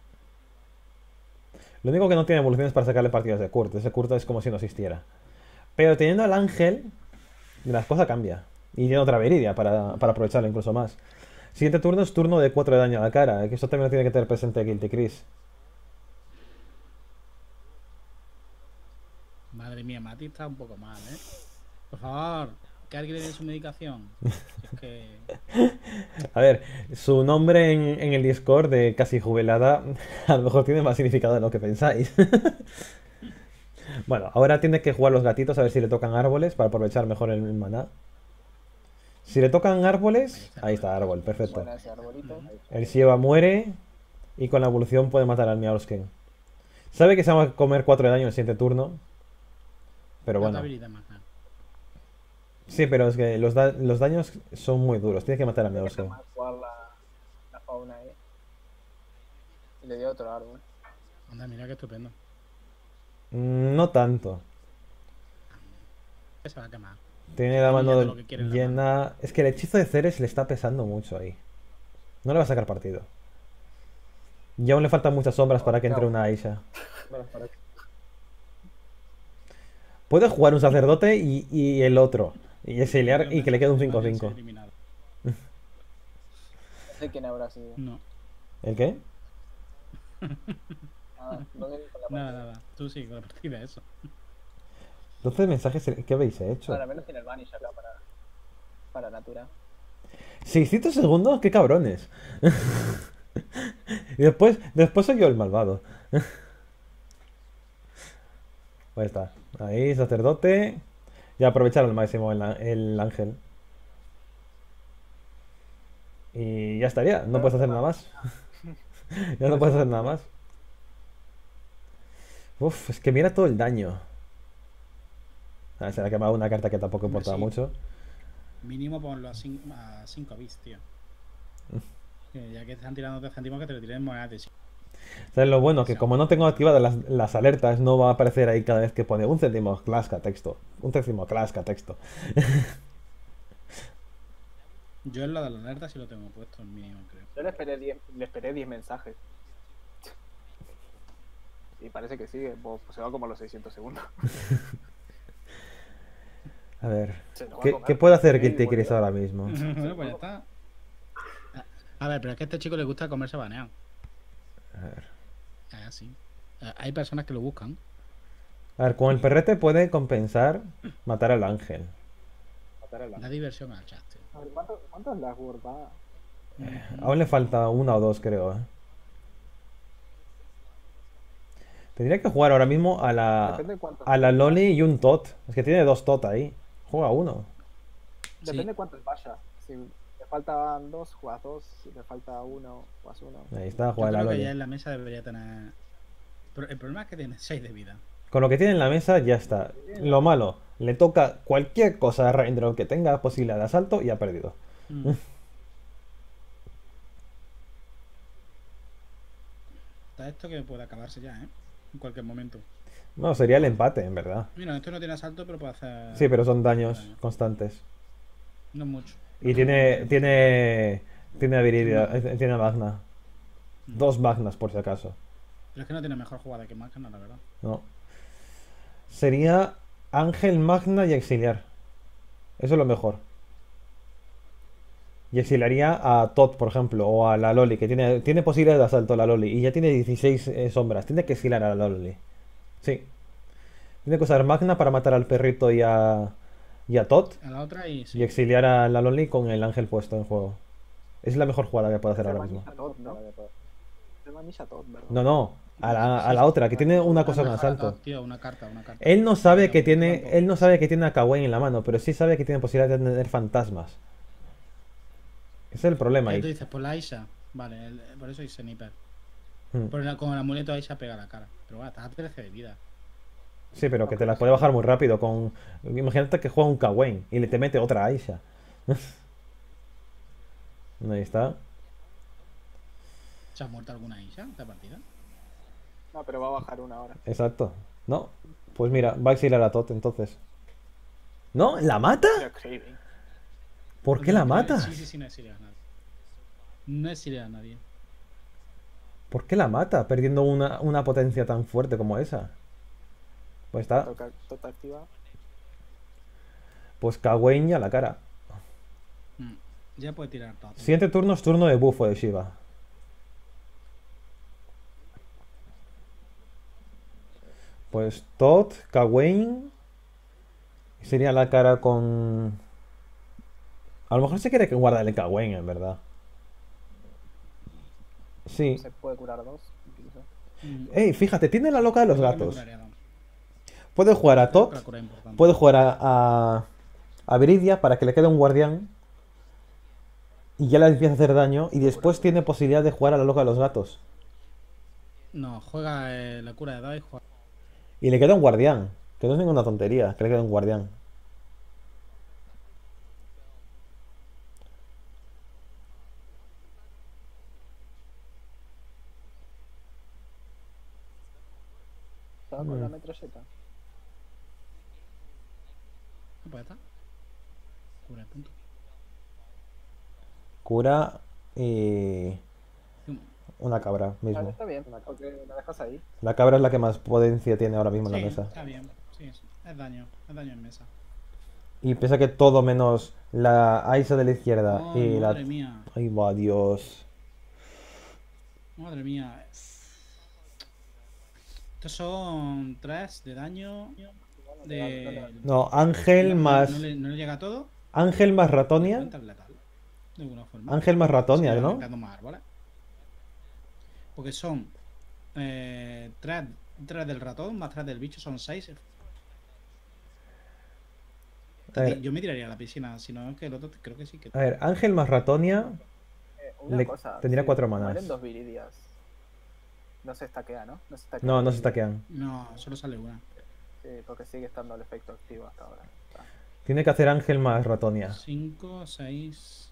Lo único que no tiene evoluciones para sacarle partidas de Kurt. Ese Kurt es como si no existiera. Pero teniendo al ángel, la cosa cambia. Y tiene otra Viridia para, para aprovecharlo incluso más. Siguiente turno es turno de cuatro de daño a la cara. Que esto también lo tiene que tener presente Guilty Chris. Madre mía, Mati está un poco mal, ¿eh? Por favor, que alguien le dé su medicación. Es que... A ver, su nombre en, en el Discord de casi jubilada a lo mejor tiene más significado de lo que pensáis. Bueno, ahora tiene que jugar los gatitos a ver si le tocan árboles para aprovechar mejor el maná. Si le tocan árboles, ahí está árbol, perfecto. Buena ese arbolito. El Shiva muere y con la evolución puede matar al Miaosken. Sabe que se va a comer cuatro de daño en el siguiente turno. Pero bueno. habilidad más nada. Sí, pero es que los, da- los daños son muy duros. Tiene que matar al Tiene que Miaosken. jugar la, la fauna ahí. Y le dio otro árbol. Anda, mira qué estupendo. Mm, No tanto. Que se va a quemar. Tiene la Y mano ya todo lo que quiere en la llena. Es que el hechizo de Ceres le está pesando mucho ahí. No le va a sacar partido. Y aún le faltan muchas sombras para que entre una Aisha. Bueno, para que- Puede jugar un sacerdote y, y el otro. Y exiliar Pero y que le quede un nadie cinco se ha cinco. eliminado. No sé quién habrá sido. No, ¿El qué? Ah, no viene con la nada, partida. nada. Tú sí, con la partida, eso. doce mensajes. ¿Qué habéis hecho? Ahora menos tiene el vanish acá para, para Natura. seiscientos segundos, qué cabrones. Y después, después soy yo el malvado. Ahí está. Ahí, sacerdote. Y aprovechar al máximo el, a- el ángel. Y ya estaría. No puedes hacer nada más. Ya no puedes hacer nada más. Uf, es que mira todo el daño. Ah, se le ha quemado una carta que tampoco Hombre, importaba sí. mucho. Mínimo ponlo a cinco bits, tío. Que ya que te están tirando tres céntimos, que te lo tiren en monedas de cinco. ¿Sabes lo bueno? Que como no tengo activadas las, las alertas, no va a aparecer ahí cada vez que pone un céntimo clasca texto. Un céntimo clasca texto. Yo en lo de la alerta sí lo tengo puesto, en mínimo, creo. Yo le esperé diez le esperé diez mensajes. Y parece que sigue, pues se va como a los seiscientos segundos. A ver. Se lo va a ¿Qué, comer. qué puede hacer Sí, Guilty bueno, Chris ahora mismo? Bueno, pues ya está. A ver, pero es que a este chico le gusta comerse baneado. A ver. Es así. Eh, Hay personas que lo buscan. A ver, con el perrete puede compensar matar al ángel. matar al- Da diversión al chat, tío. A ver, ¿cuántos, ¿cuántos Lashword va? Aún le falta una o dos, creo. ¿eh? Tendría que jugar ahora mismo a la Depende de cuántos. a la Loli y un Tot. Es que tiene dos Tot ahí. Juega uno. Depende Sí. de cuántos vaya. Si le faltan dos, juegas dos. Si le falta uno, juegas uno. Ahí está, Yo juega la creo que Loli. ya en la mesa debería tener. Pero el problema es que tiene seis de vida. Con lo que tiene en la mesa ya está. Lo malo, le toca cualquier cosa de Raindrop que tenga posibilidad de asalto y ha perdido. Mm. Está esto que puede acabarse ya, ¿eh? En cualquier momento. No, sería el empate, en verdad. Mira, esto no tiene asalto, pero puede hacer. Sí, pero son daños constantes. No mucho. Y tiene. Tiene. Tiene habilidad. eh, Tiene magna. Dos magnas por si acaso. Pero es que no tiene mejor jugada que Máquina, la verdad. No. sería Ángel, Magna y Exiliar. Eso es lo mejor. Y exiliaría a Todd, por ejemplo, o a la Loli, que tiene, tiene posibilidad de asalto la Loli. Y ya tiene dieciséis eh, sombras. Tiene que exiliar a la Loli. Sí. Tiene que usar Magna para matar al perrito y a, y a Todd. A la otra y Y sí. exiliar a la Loli con el ángel puesto en juego. Es la mejor jugada que puede hacer Se ahora mismo. manilla todo, ¿no? Se manilla todo, ¿verdad? No, no. A la, a la otra, que tiene una cosa con Mejor a asalto. Todd, tío, una carta, una carta. Él no sabe que Pero tiene. tampoco. Él no sabe que tiene a Kawaii en la mano, pero sí sabe que tiene posibilidad de tener fantasmas. Ese es el problema Eh, Tú ahí. dices, por la Aisha. Vale, el- por eso hay Sniper. Hmm. Por el- con el amuleto Aisha pega la cara. Pero bueno, estás a trece de vida. Sí, pero que te la puede bajar muy rápido con... Imagínate que juega un Kawaii y le te mete otra Aisha. Ahí está. ¿Se ha muerto alguna Aisha esta partida? No, pero va a bajar una hora. Exacto. No. Pues mira, va a exiliar a Tot entonces. ¿No? ¿La mata? Pero Craving. ¿Por qué la mata? Sí, sí, sí, no exilia a nadie. No exilia a nadie. ¿Por qué la mata? Perdiendo una, una potencia tan fuerte como esa. Pues está. Toca, toca activa. Pues Kawaii a la cara. Mm, Ya puede tirar todo. Siguiente turno es turno de bufo de Shiva. Pues Todd, Kawaii. Sería la cara con... A lo mejor se quiere que guarda el Kawaii, en verdad. Sí. Se puede curar dos, incluso. Mm, Ey, fíjate, tiene la loca de los yo me gatos. curaría dos. Puede jugar a Creo Todd. que la cura es importante. Puede jugar a, a, a Viridia para que le quede un guardián. Y ya le empieza a hacer daño. Y después tiene posibilidad de jugar a la loca de los gatos. No, juega eh, la cura de dos y juega. Y le queda un guardián. Que no es ninguna tontería, que le queda un guardián. Estaba con la Mm. metralleta. No puede estar. Cura, punto. Cura y Mm, una cabra Vale, mismo. está bien, porque la dejas ahí. La cabra es la que más potencia tiene ahora mismo en la Sí, mesa. está bien. Sí, es, es daño. Es daño en mesa. Y pese a que todo menos la Aisa de la izquierda Ay, y la... madre mía. Ay, va, Dios. Madre mía. Estos son tres de daño. De... No, Ángel no, no- más... No, le, no le llega a todo. Ángel más ¿Me Ratonia. cuenta el letal? De alguna forma. Ángel más Ratonia, Sí, ¿no? aumentando más árboles. Porque son eh, tres, tres del ratón más tres del bicho, son seis. A ver, Yo me tiraría a la piscina, si no es que el otro creo que sí que. a ver, Ángel más Ratonia. Eh, una Le- cosa. tendría si cuatro mueren manas. dos viridias. No se estaquea, ¿no? No se estaquea. No, no se taquean. No, solo sale una. Sí, porque sigue estando el efecto activo hasta ahora. Está. Tiene que hacer Ángel más Ratonia. cinco, seis.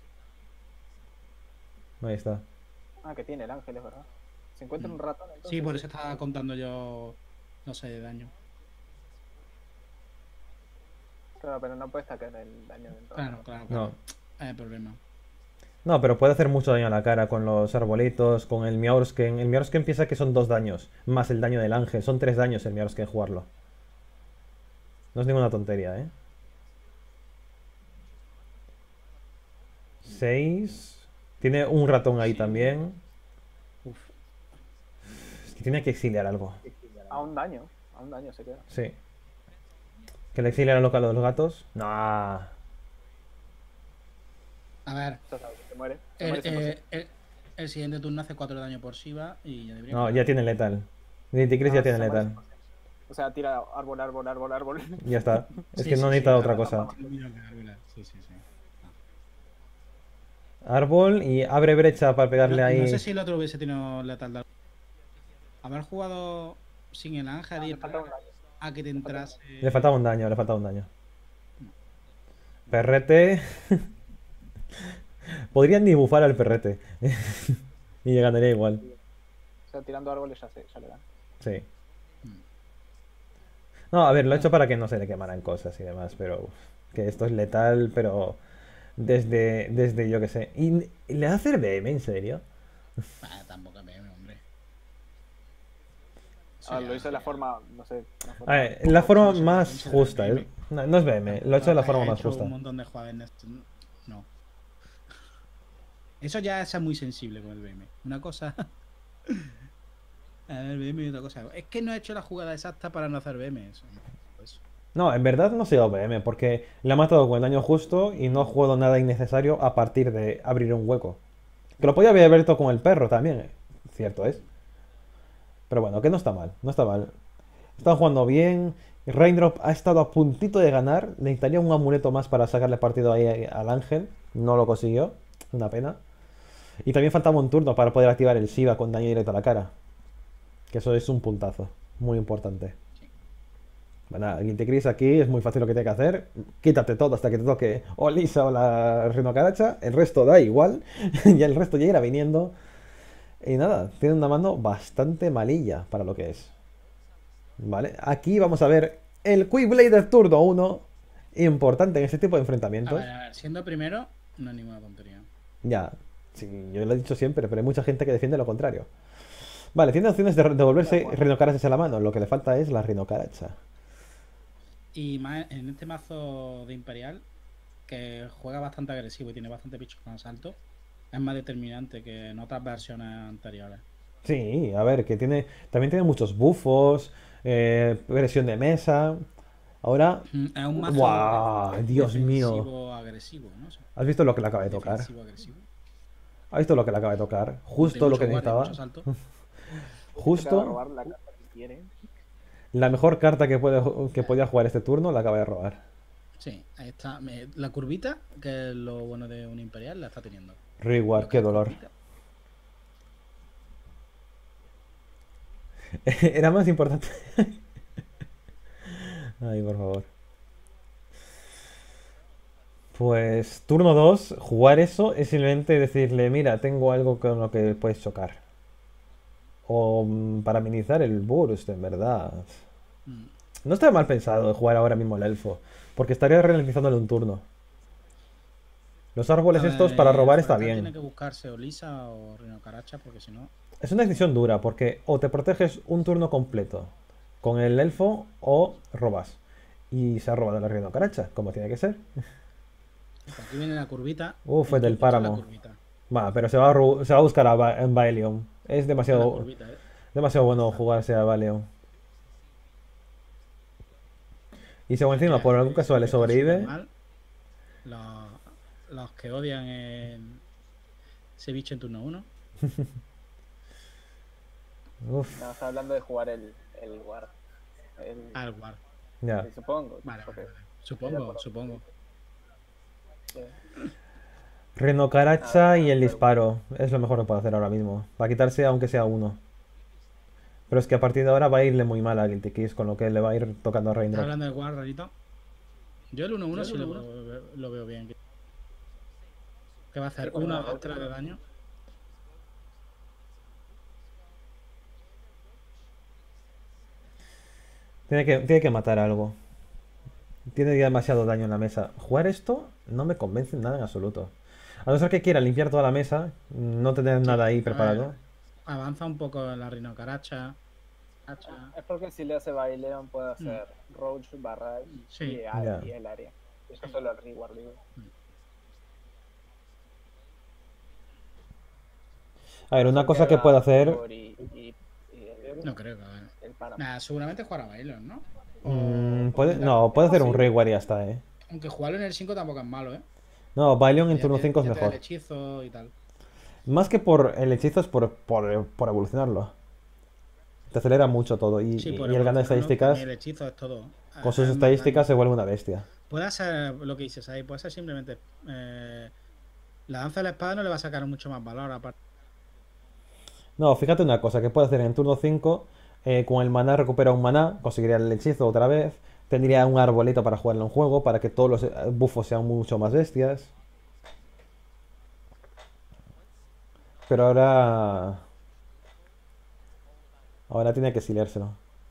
Ahí está. Ah, que tiene el ángel, es verdad. Se encuentra Mm. un ratón, entonces. Sí, por eso estaba contando yo. No sé, de daño. Claro, pero no puede estaquear el daño del ratón. Claro, claro, No. claro. Es el problema. No, pero puede hacer mucho daño a la cara con los arbolitos, con el Miaorsken. El Miaorsken piensa que son dos daños, más el daño del ángel. Son tres daños el Miaorsken jugarlo. No es ninguna tontería, ¿eh? Seis. Tiene un ratón ahí Sí. también. Uf. Es que tiene que exiliar algo. A un daño. A un daño se queda. Sí. ¿Que le exilia la loca a los gatos? No. A ver. Ya sabes, se muere. Se El, muere cien por eh, ciento. el, el siguiente turno hace cuatro de daño por Shiva y ya debería. No, ya tiene letal. Nitty-Chris ya Ah, tiene se muere letal. cien por ciento. O sea, tira árbol, árbol, árbol, árbol. Ya está. Es Sí, que sí, no sí, necesita la otra verdad, cosa. mira, mira, mira. Sí, sí, sí. Árbol y abre brecha para pegarle No, ahí. no sé si el otro hubiese tenido letal. de- Haber jugado sin el ángel y Le falta un daño. a que te entras. Le faltaba un daño, le faltaba un daño. Perrete. Podrían ni bufar al perrete. Y le ganaría igual. O sea, tirando árboles ya, se, ya le dan. Sí. No, a ver, lo he hecho para que no se le quemaran cosas y demás, pero uf, que esto es letal, pero desde, desde yo que sé. ¿Y le hace B M, en serio? Ah, tampoco me hombre. Eso Ah, ya- lo hizo de la ya- forma, no sé. una A forma- ver, la forma No sé, más piensa en justa. el ¿eh? B M. No, no es B M, lo he hecho de la forma Ha más hecho justa. un montón de jugadas en esto. No. Eso ya es muy sensible con el B M. Una cosa. A ver, B M y otra cosa. Es que no he hecho la jugada exacta para no hacer B M. Eso. Eso. No, en verdad no ha sido B M, porque le ha matado con el daño justo y no ha jugado nada innecesario a partir de abrir un hueco. Que lo podía haber abierto con el perro también, eh, cierto es. Pero bueno, que no está mal, no está mal. Están jugando bien. Raindrop ha estado a puntito de ganar. Necesitaría un amuleto más para sacarle partido ahí al ángel. No lo consiguió. Una pena. Y también faltaba un turno para poder activar el Shiva con daño directo a la cara. Que eso es un puntazo. Muy importante. Bueno, Guinticris aquí es muy fácil lo que tiene que hacer. Quítate todo hasta que te toque o Lisa o la Rhinocaracha. El resto da igual. Y el resto ya irá viniendo. Y nada, tiene una mano bastante malilla para lo que es. Vale, aquí vamos a ver el Quick Blader turno uno. Importante en este tipo de A enfrentamientos. ver, a ver, siendo primero, no es ninguna tontería. Ya, sí, yo lo he dicho siempre, pero hay mucha gente que defiende lo contrario. Vale, tiene opciones de devolverse Rhinocarachas a la mano. Lo que le falta es la Rhinocaracha. Y más en este mazo de Imperial, que juega bastante agresivo y tiene bastante bichos con asalto, es más determinante que en otras versiones anteriores. Sí, a ver, que tiene. También tiene muchos bufos. Eh, presión de mesa. Ahora. Mm, Es un mazo ¡Guau! Dios mío. defensivo agresivo, ¿no? O sea, ¿Has visto lo que le acaba de tocar? defensivo agresivo. ¿Has visto lo que le acaba de tocar? Justo Tiene lo que mucho guardia, necesitaba. mucho asalto. Te va a Justo robar la carta que quiere. la mejor carta que, puede, que podía jugar este turno la acaba de robar. Sí, ahí está. Me- La curvita, que es lo bueno de un Imperial, la está teniendo. Reward, Lo que qué es dolor. curvita. Era más importante. Ay, por favor. Pues turno dos, jugar eso es simplemente decirle, mira, tengo algo con lo que puedes chocar. O mm, para minimizar el burst, en verdad. Mm. No está mal pensado jugar ahora mismo el elfo, porque estaría ralentizándole un turno. Los árboles A estos ver, para robar el está Fractal Tiene bien. que buscarse o Lisa o Rhinocaracha, porque si no. Es una decisión dura, porque o te proteges un turno completo con el elfo o robas. Y se ha robado la Rhinocaracha, como tiene que ser. Aquí viene la curvita. Uf, en es del tu pecho la páramo. curvita. Va, pero se va a, ru- se va a buscar a Ba- en Baelion. Es La demasiado, curvita, ¿eh? demasiado bueno jugarse a Baelion. Y si aún encima por algún caso le sobrevive, Mal. Los, los que odian el- ese bicho en turno uno. uff, No, está hablando de jugar el, el guard. El, Al guard. ya. sí, supongo. Vale, porque- vale, vale. Supongo, supongo. sí. Rhinocaracha y el disparo. Es lo mejor que puede hacer ahora mismo. Para quitarse aunque sea uno. Pero es que a partir de ahora va a irle muy mal a Guilty Kiss, con lo que le va a ir tocando a ¿Estás Raindrop. hablando del guard, rarito? Yo el uno uno sí lo, veo- lo veo bien. ¿Qué va a hacer? Sí, con ¿Uno una o tres de daño? Tiene que, tiene que matar algo. Tiene ya demasiado daño en la mesa. Jugar esto no me convence nada en absoluto. A no ser que quiera limpiar toda la mesa, no tener nada ahí preparado. Avanza un poco en la Rhinocaracha. Caracha. Es porque si le hace Baileon puede hacer Roach, Barrage Sí. y, a- Ya. y el área. Eso es solo el reward, digo. A ver, una cosa que Queda puede hacer. Igor Y, y- y el, No creo que a ver. el Panamá. Nah, seguramente jugará Bailon, ¿no? O- mm, o puede, tendrá- no, puede hacer un Sí. reward y ya está, eh. Aunque jugarlo en el cinco tampoco es malo, ¿eh? No, Bailion en Ya turno te- cinco es ya te da mejor. el hechizo y tal. Más que por el hechizo es por, por, por evolucionarlo. Te acelera mucho todo. Y, Sí, y por el ganar evolucionarlo, estadísticas, también el hechizo es todo. con sus Ah, estadísticas se vuelve una bestia. Puede ser lo que dices ahí, puede ser simplemente. eh, la danza de la espada no le va a sacar mucho más valor, aparte. No, fíjate una cosa que puede hacer en turno cinco. Eh, con el maná recupera un maná, conseguiría el hechizo otra vez. Tendría un arbolito para jugarlo en juego, para que todos los eh, bufos sean mucho más bestias. Pero ahora... Ahora tiene que exiliárselo.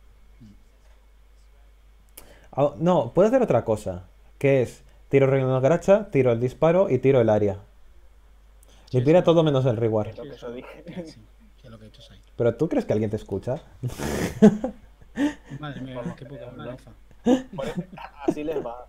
Ah, no, puede hacer otra cosa. Que es, tiro reino de garacha, tiro el disparo y tiro el área. Sí, Le tira sí. todo menos el reward. Lo que yo dije. Sí, que lo que he hecho Sai. ¿Pero tú crees que alguien te escucha? Madre mía, qué poca maleza. Por eso- así les va.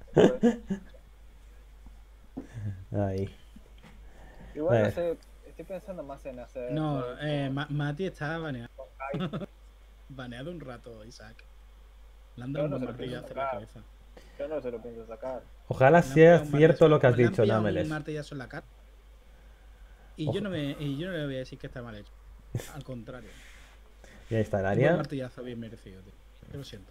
Ahí. Igual A no ver. sé, estoy pensando más en hacer. No, eh, eh, Ma- Mati está baneado. con Kai. Baneado un rato, Isaac. Le han Yo dado no un se lo martillazo pienso en la sacar. cabeza. Yo no se lo pienso sacar. Ojalá Le han sea pegado un cierto martillazo- lo que has le han dicho, pillado Nameles. un martillazo en la cara. Y Ojo. yo, no me, y yo no le voy a decir que está mal hecho. Al contrario. Y ahí está el Un buen área. martillazo bien merecido, tío. Yo lo siento.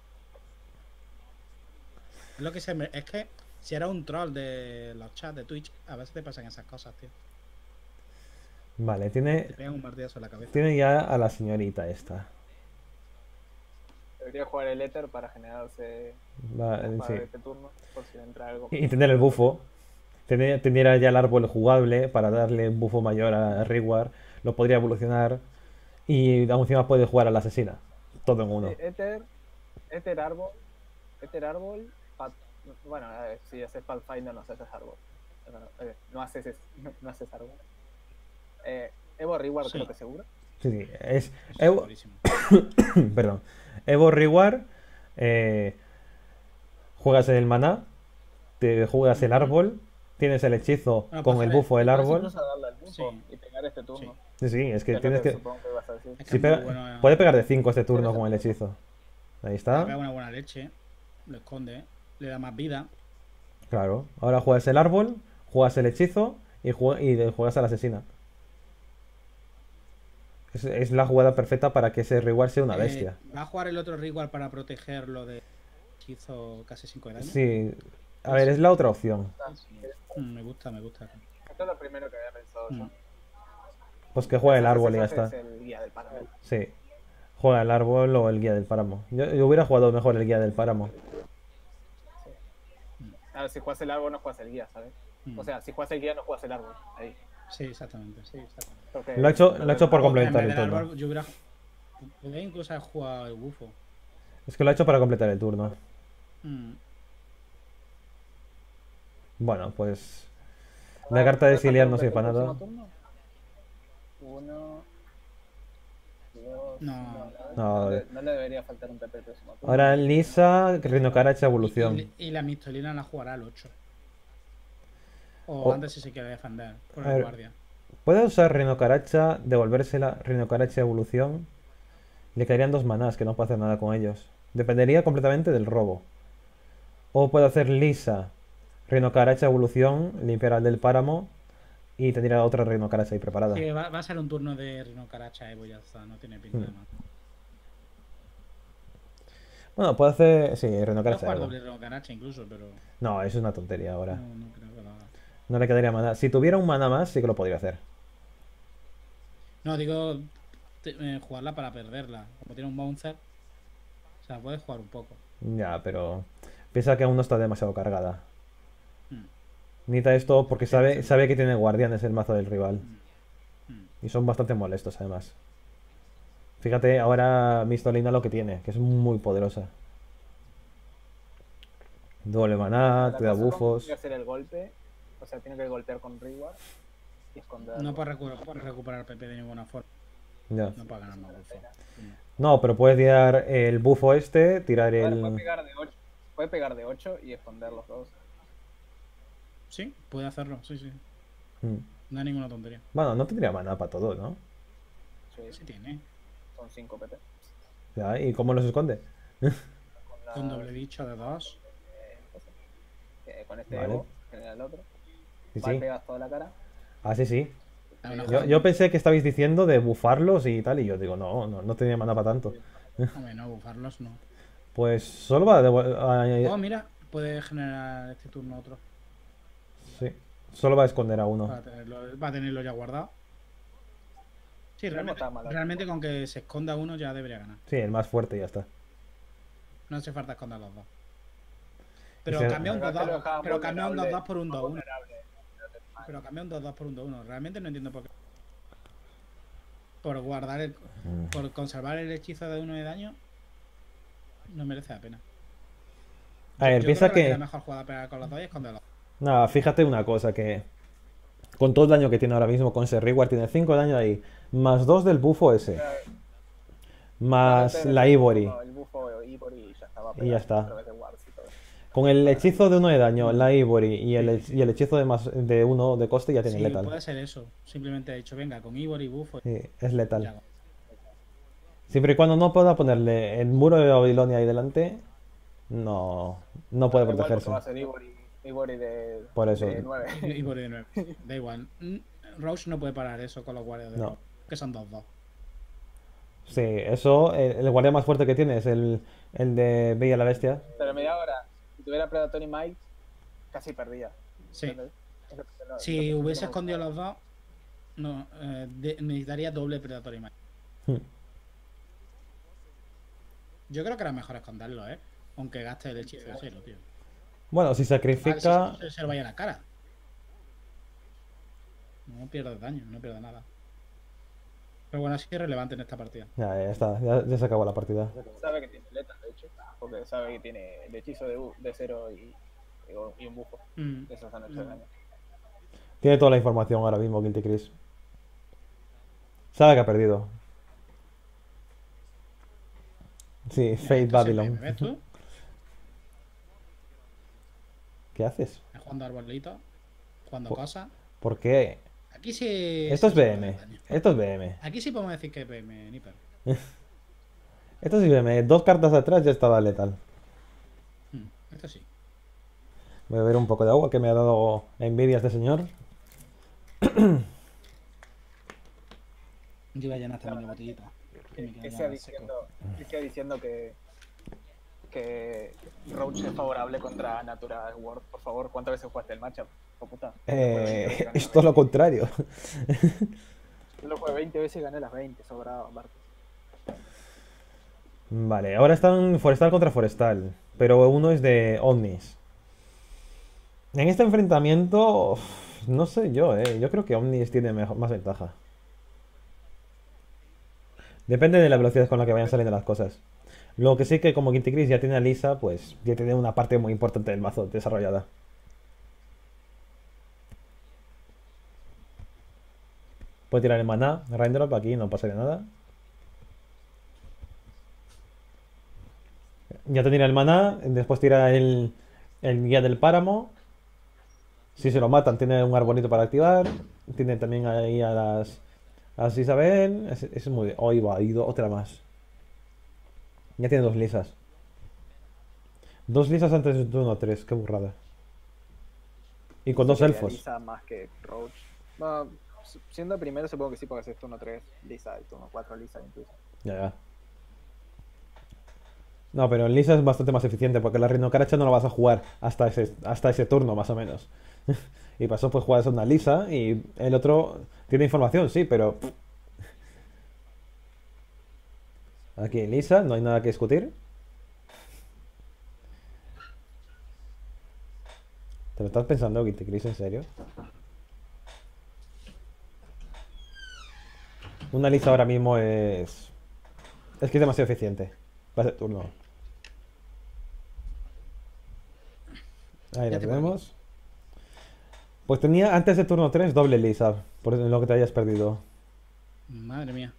Es lo que se me- Es que si era un troll de los chats de Twitch, a veces te pasan esas cosas, tío. Vale, Te tiene, pegan un martillazo en la cabeza. tiene ya a la señorita esta. Debería jugar el Ether para generarse Va- para sí. este turno, por si entra algo. Y tener el bufo. Tener, tendría ya el árbol jugable para darle un bufo mayor a Reward. Lo podría evolucionar. Y aún encima puede jugar a la asesina. Todo en uno. Eh, Ether, Ether árbol, Ether árbol, Path- bueno, a ver, si haces Pathfinder no haces árbol. No, eh, no haces es- no haces árbol. Eh, Evo Reward Sí. creo que seguro. Sí, sí. Es Eso es Evo, segurísimo. perdón. Evo Reward. eh, juegas el maná. Te juegas el Ujú. árbol. Tienes el hechizo Bueno, con pues, el eh, bufo del Puedes árbol. incluso darle al bufo Sí. y pegar este turno. Sí, sí, es que Es lo tienes que. supongo que vas a decir. Es que Si es pega- muy bueno, eh. puede pegar de cinco este turno con el hechizo. Ahí Le está. pega una buena leche. Lo esconde. Le da más vida. Claro. Ahora juegas el árbol. Juegas el hechizo. Y, jue- y de- juegas a la asesina. Es, es la jugada perfecta para que ese reward sea una Eh, bestia. ¿Va a jugar el otro Ritual para protegerlo de hechizo casi cinco de daño? Sí. A ver, es la otra opción. Mm, me gusta, me gusta. Esto es lo primero que había pensado yo. Mm. Pues que juegue el Ese árbol y ya es está. el guía del páramo. Sí. Juega el árbol o el guía del páramo. Yo, yo hubiera jugado mejor el guía del páramo. A ver, si juegas el árbol no juegas el guía, ¿sabes? Mm. O sea, si juegas el guía no juegas el árbol. Ahí. Sí, exactamente. Sí, exactamente. Porque- Lo ha hecho, lo ha hecho por En complementar vez el del turno. árbol, yo hubiera. Podría incluso haber jugado el bufo. Es que lo ha hecho para completar el turno. Mm. Bueno, pues. A La ver, carta de ¿puedes exiliar hacer no un sirve para P P el nada. próximo turno? Uno. Dos. No. No, no, de- le, no le debería faltar un P P el próximo turno. Ahora Lisa, Rino Caracha, Y, evolución. y- y la mistolina la jugará al ocho. O O- antes si se quiere defender por A el ver. guardia. Puede usar Rino Caracha, devolvérsela, Rino Caracha, evolución. Le caerían dos manás, que no puede hacer nada con ellos. Dependería completamente del robo. O puede hacer Lisa, Rino Caracha, evolución, limpiar al del páramo. Y tendría otra Rino Caracha ahí preparada. Sí, va, va a ser un turno de Rino Caracha Evo, ya está, no tiene pinta de Mm. más. Bueno, puede hacer. Sí, Rino Puedo Caracha. jugar Evo. doble Rino Caracha incluso, pero No, eso es una tontería ahora. no, no creo que lo haga. No le quedaría maná. Si tuviera un maná más, sí que lo podría hacer. No, digo te- eh, jugarla para perderla. Como tiene un bouncer, o sea, puedes jugar un poco. Ya, pero. Piensa que aún no está demasiado cargada. Mm, Necesita esto porque sabe, sabe que tiene guardianes el mazo del rival. mm, mm. Y son bastante molestos además. Fíjate ahora Mistolina lo que tiene, que es muy poderosa. Doble maná, La te da cosa es cómo bufos. tiene que hacer el golpe. O sea, tiene que golpear con Reward y esconderlo. No puedes recu- puedes recuperar P P de ninguna forma. Ya. No puedes ganar más bufo. No, pero puedes tirar el bufo este, tirar Vale, puede el. pegar de ocho. Puede pegar de ocho y esconder los dos. Sí, puede hacerlo, sí, sí. Mm. No hay ninguna tontería. Bueno, no tendría maná para todo, ¿no? Sí, Sí tiene. son cinco P P. Ya, ¿y cómo los esconde? Con, la- Con doble dicho de dos. eh, cosa. Eh, con este Vale. Evo, genera el otro. Sí, Va, sí. pegas toda la cara. Ah, sí, sí. A una Yo, jugada- yo pensé que estabais diciendo de bufarlos y tal, y yo digo, no, no, no tenía maná para tanto. Hombre, no, bufarlos no. Pues solo va a devol- a- Oh, mira, puede generar este turno otro. sí, solo va a esconder a uno. Para tenerlo, va a tenerlo ya guardado. Sí, No realmente, está mal, realmente con que se esconda uno ya debería ganar. Sí, el más fuerte y ya está. No hace falta esconder los dos. Pero Ese- cambia un Pero acá lo dos dos. dejaban Pero cambia un vulnerable, dos dos por un dos uno. vulnerable. Pero cambia un dos dos por un dos uno. Realmente no entiendo por qué. Por guardar el. Mm. Por conservar el hechizo de uno de daño. No merece la pena. A ver, Yo piensa creo que. la mejor jugada pegar con los dos y esconderlos. Nada, fíjate una cosa, que Con todo el daño que tiene ahora mismo con ese reward, tiene cinco de daño ahí. Más dos del bufo ese. Más Realmente la el Ivory. bufo- El bufo Ivory y ya estaba Y ya pegado está. a través de wards y todo. Con el hechizo de uno de daño, la Ivory y el, hech- y el hechizo de más de uno de coste ya tiene Sí, letal. puede ser eso. Simplemente he dicho, venga, con Ivor y Buffo. Sí, es letal. Ya. Siempre y cuando no pueda ponerle el muro de Babilonia ahí delante, no, no puede Da igual porque protegerse. va a ser Ivory, Ivory de, Por eso. de nueve. Ivor de nueve. Da igual. Mm, Roche no puede parar eso con los guardias de No. oro, que son dos dos. Sí, eso, el, el guardia más fuerte que tiene es el, el de Bella la Bestia. Pero mira ahora, si tuviera Predatory Might, casi perdía. Sí. ¿Entendés? Es lo que- lo- Si lo que- hubiese lo- escondido los dos, no, eh, de- necesitaría doble Predator y más. Hmm. Yo creo que era mejor esconderlo, ¿eh? Aunque gaste el hechizo de cero, tío. Bueno, si Vale, sacrifica... si se, se lo vaya a la cara. No pierde daño, no pierde nada. Pero bueno, así es relevante en esta partida. Ya, ya está, ya, ya se acabó la partida. Sabe que tiene letas, de hecho. Porque sabe que tiene el hechizo de, u- de cero y, y, y un bufo. Mm. De esos han hecho Mm. daño. Tiene toda la información ahora mismo, Guilty Chris. Sabe que ha perdido. Sí, Mira, Fate esto se ve, Babylon. ¿ves tú? ¿Qué haces? Está jugando arbolitos, jugando Jo- cosas. ¿Por qué? Aquí sí. Esto es se suele B M. ver daño. Esto es B M. Aquí sí podemos decir que es B M, Nipper. Esto es B M. Dos cartas atrás ya estaba letal. Mm, esto sí. Voy a beber un poco de agua que me ha dado envidia este señor. Yo iba a llenar también la botellita. Que me Que, queda que ya sea seco. diciendo, que sea diciendo que, que Roach es favorable contra Natural World. Por favor, ¿cuántas veces jugaste el matchup? Oh, puta. Eh, es todo lo contrario. Yo lo jugué veinte veces y gané las veinte, sobrado, aparte. Vale, ahora están Forestal contra Forestal. Pero uno es de Omnis. En este enfrentamiento, uf, no sé yo, eh. Yo creo que Omnis tiene mejor- más ventaja. Depende de la velocidad con la que vayan saliendo las cosas. Lo que sí que como Guilty Chris ya tiene a Lisa, pues ya tiene una parte muy importante del mazo desarrollada. Puede tirar el maná, Raindrop, aquí no pasaría nada. Ya te tira el maná, después tira el, el guía del páramo. Si se lo matan, tiene un arbolito para activar. Tiene también ahí a las... A las Isabel. Es, es muy... Oh, iba, ha ido otra más. Ya tiene dos lisas. Dos lisas antes de un turno tres, qué burrada. Y con dos Sí, elfos. Lisa más que Roach. No, s- siendo primero supongo que sí, porque es turno tres, Lisa, y turno cuatro, Lisa incluso. Ya, ya. No, pero en Lisa es bastante más eficiente porque la Reino Caracha no la vas a jugar hasta ese, hasta ese turno, más o menos. Y pasó, pues juegas una Lisa y el otro tiene información, sí, pero. pff. Aquí en Lisa no hay nada que discutir. ¿Te lo estás pensando, Guilty Chris, en serio? Una Lisa ahora mismo es. Es que es demasiado eficiente para ese turno. Ahí Ya la te tenemos. Pues tenía antes de turno tres doble Lisa, por lo que te hayas perdido. Madre mía.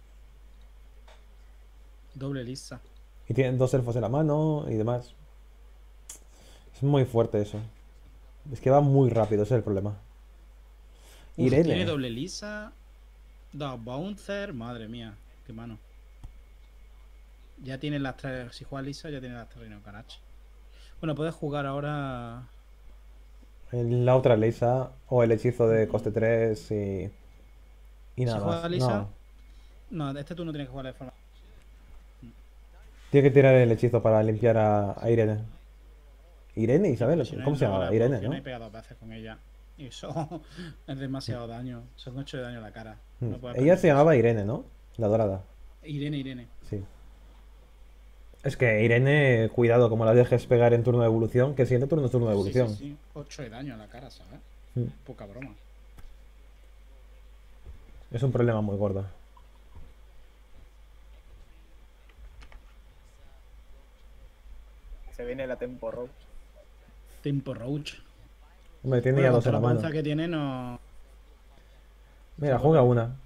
Doble lisa. Y tienen dos elfos en la mano y demás. Es muy fuerte eso. Es que va muy rápido, ese es el problema. Uf, Irene. Tiene doble lisa. Dos bouncer. Madre mía. Qué mano. Ya tiene las tres. Si juega lisa, ya tiene las tres Reino Caracha. Bueno, puedes jugar ahora. La otra Lisa o el hechizo de coste tres y. Y nada juega más. Lisa? No. No, este tú no tienes que jugar de forma. Tiene que tirar el hechizo para limpiar a, a Irene. Irene, Isabel, Si no, ¿cómo se no, llama? la Irene, evolución ¿no? he pegado dos veces con ella. Y eso es demasiado daño. Son ocho de daño a la cara. Mm. No puedes Ella perder se eso. llamaba Irene, ¿no? La dorada. Irene, Irene. Sí. Es que Irene, cuidado, como la dejes pegar en turno de evolución, que el siguiente turno es turno de evolución. Sí, sí, sí. ocho de daño a la cara, ¿sabes? Mm. Poca broma. Es un problema muy gordo. Se viene la tempo Roach. Tempo Roach. Hombre, tiene Bueno, ya dos contra en la la mano. panza que tiene no, Mira, Sí, juega porque- una.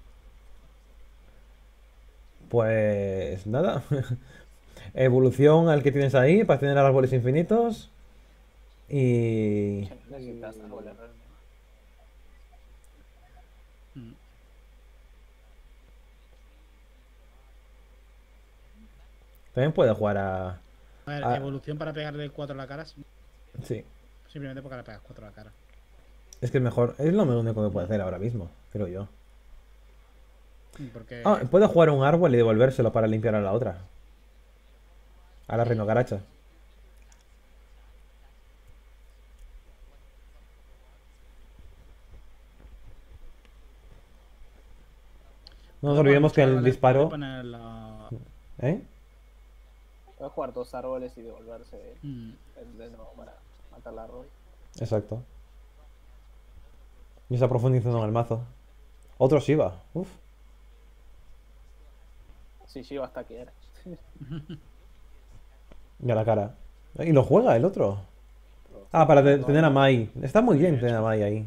Pues nada. Evolución al que tienes ahí para tener árboles infinitos. Y Che, no necesitas árboles realmente. Mm. también puedes jugar a... A ver, a- evolución para pegarle cuatro a la cara, sim- Sí. simplemente porque le pegas cuatro a la cara. Es que es mejor. Es lo único que puede hacer ahora mismo, creo yo. Mm, Porque Ah, puede jugar un árbol y devolvérselo para limpiar a la otra. A la Rinogaracha. No nos puede jugar olvidemos que muchos el árboles, puede disparo... poner la- ¿Eh? Puedes jugar dos árboles y devolverse Mm. el de nuevo para matar la árbol. Exacto. Y está profundizando en el mazo. Otro Shiva. Uf. Sí, Shiva hasta que era. Y a la cara. Y lo juega el otro. Ah, para te- tener a Mai. Está muy bien tener a Mai ahí.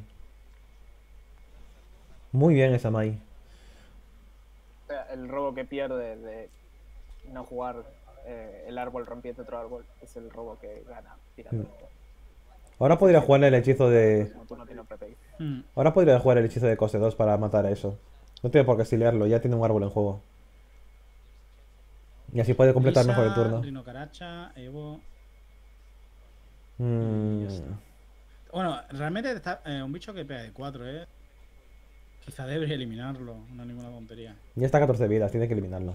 Muy bien esa Mai. O sea, el robo que pierde de no jugar eh, el árbol rompiendo otro árbol es el robo que gana tirando. Ahora podría jugar el hechizo de... Como tú no tienes P P I. Mm. Ahora podría jugar el hechizo de coste dos para matar a eso. No tiene por qué exiliarlo, ya tiene un árbol en juego. Y así puede completar Lisa, mejor el turno. Rinocaracha, Evo. Mm, Ya está. Bueno, realmente está eh, un bicho que pega de cuatro, ¿eh? Quizá debería eliminarlo, no es ninguna tontería. ya está a catorce vidas, tiene que eliminarlo.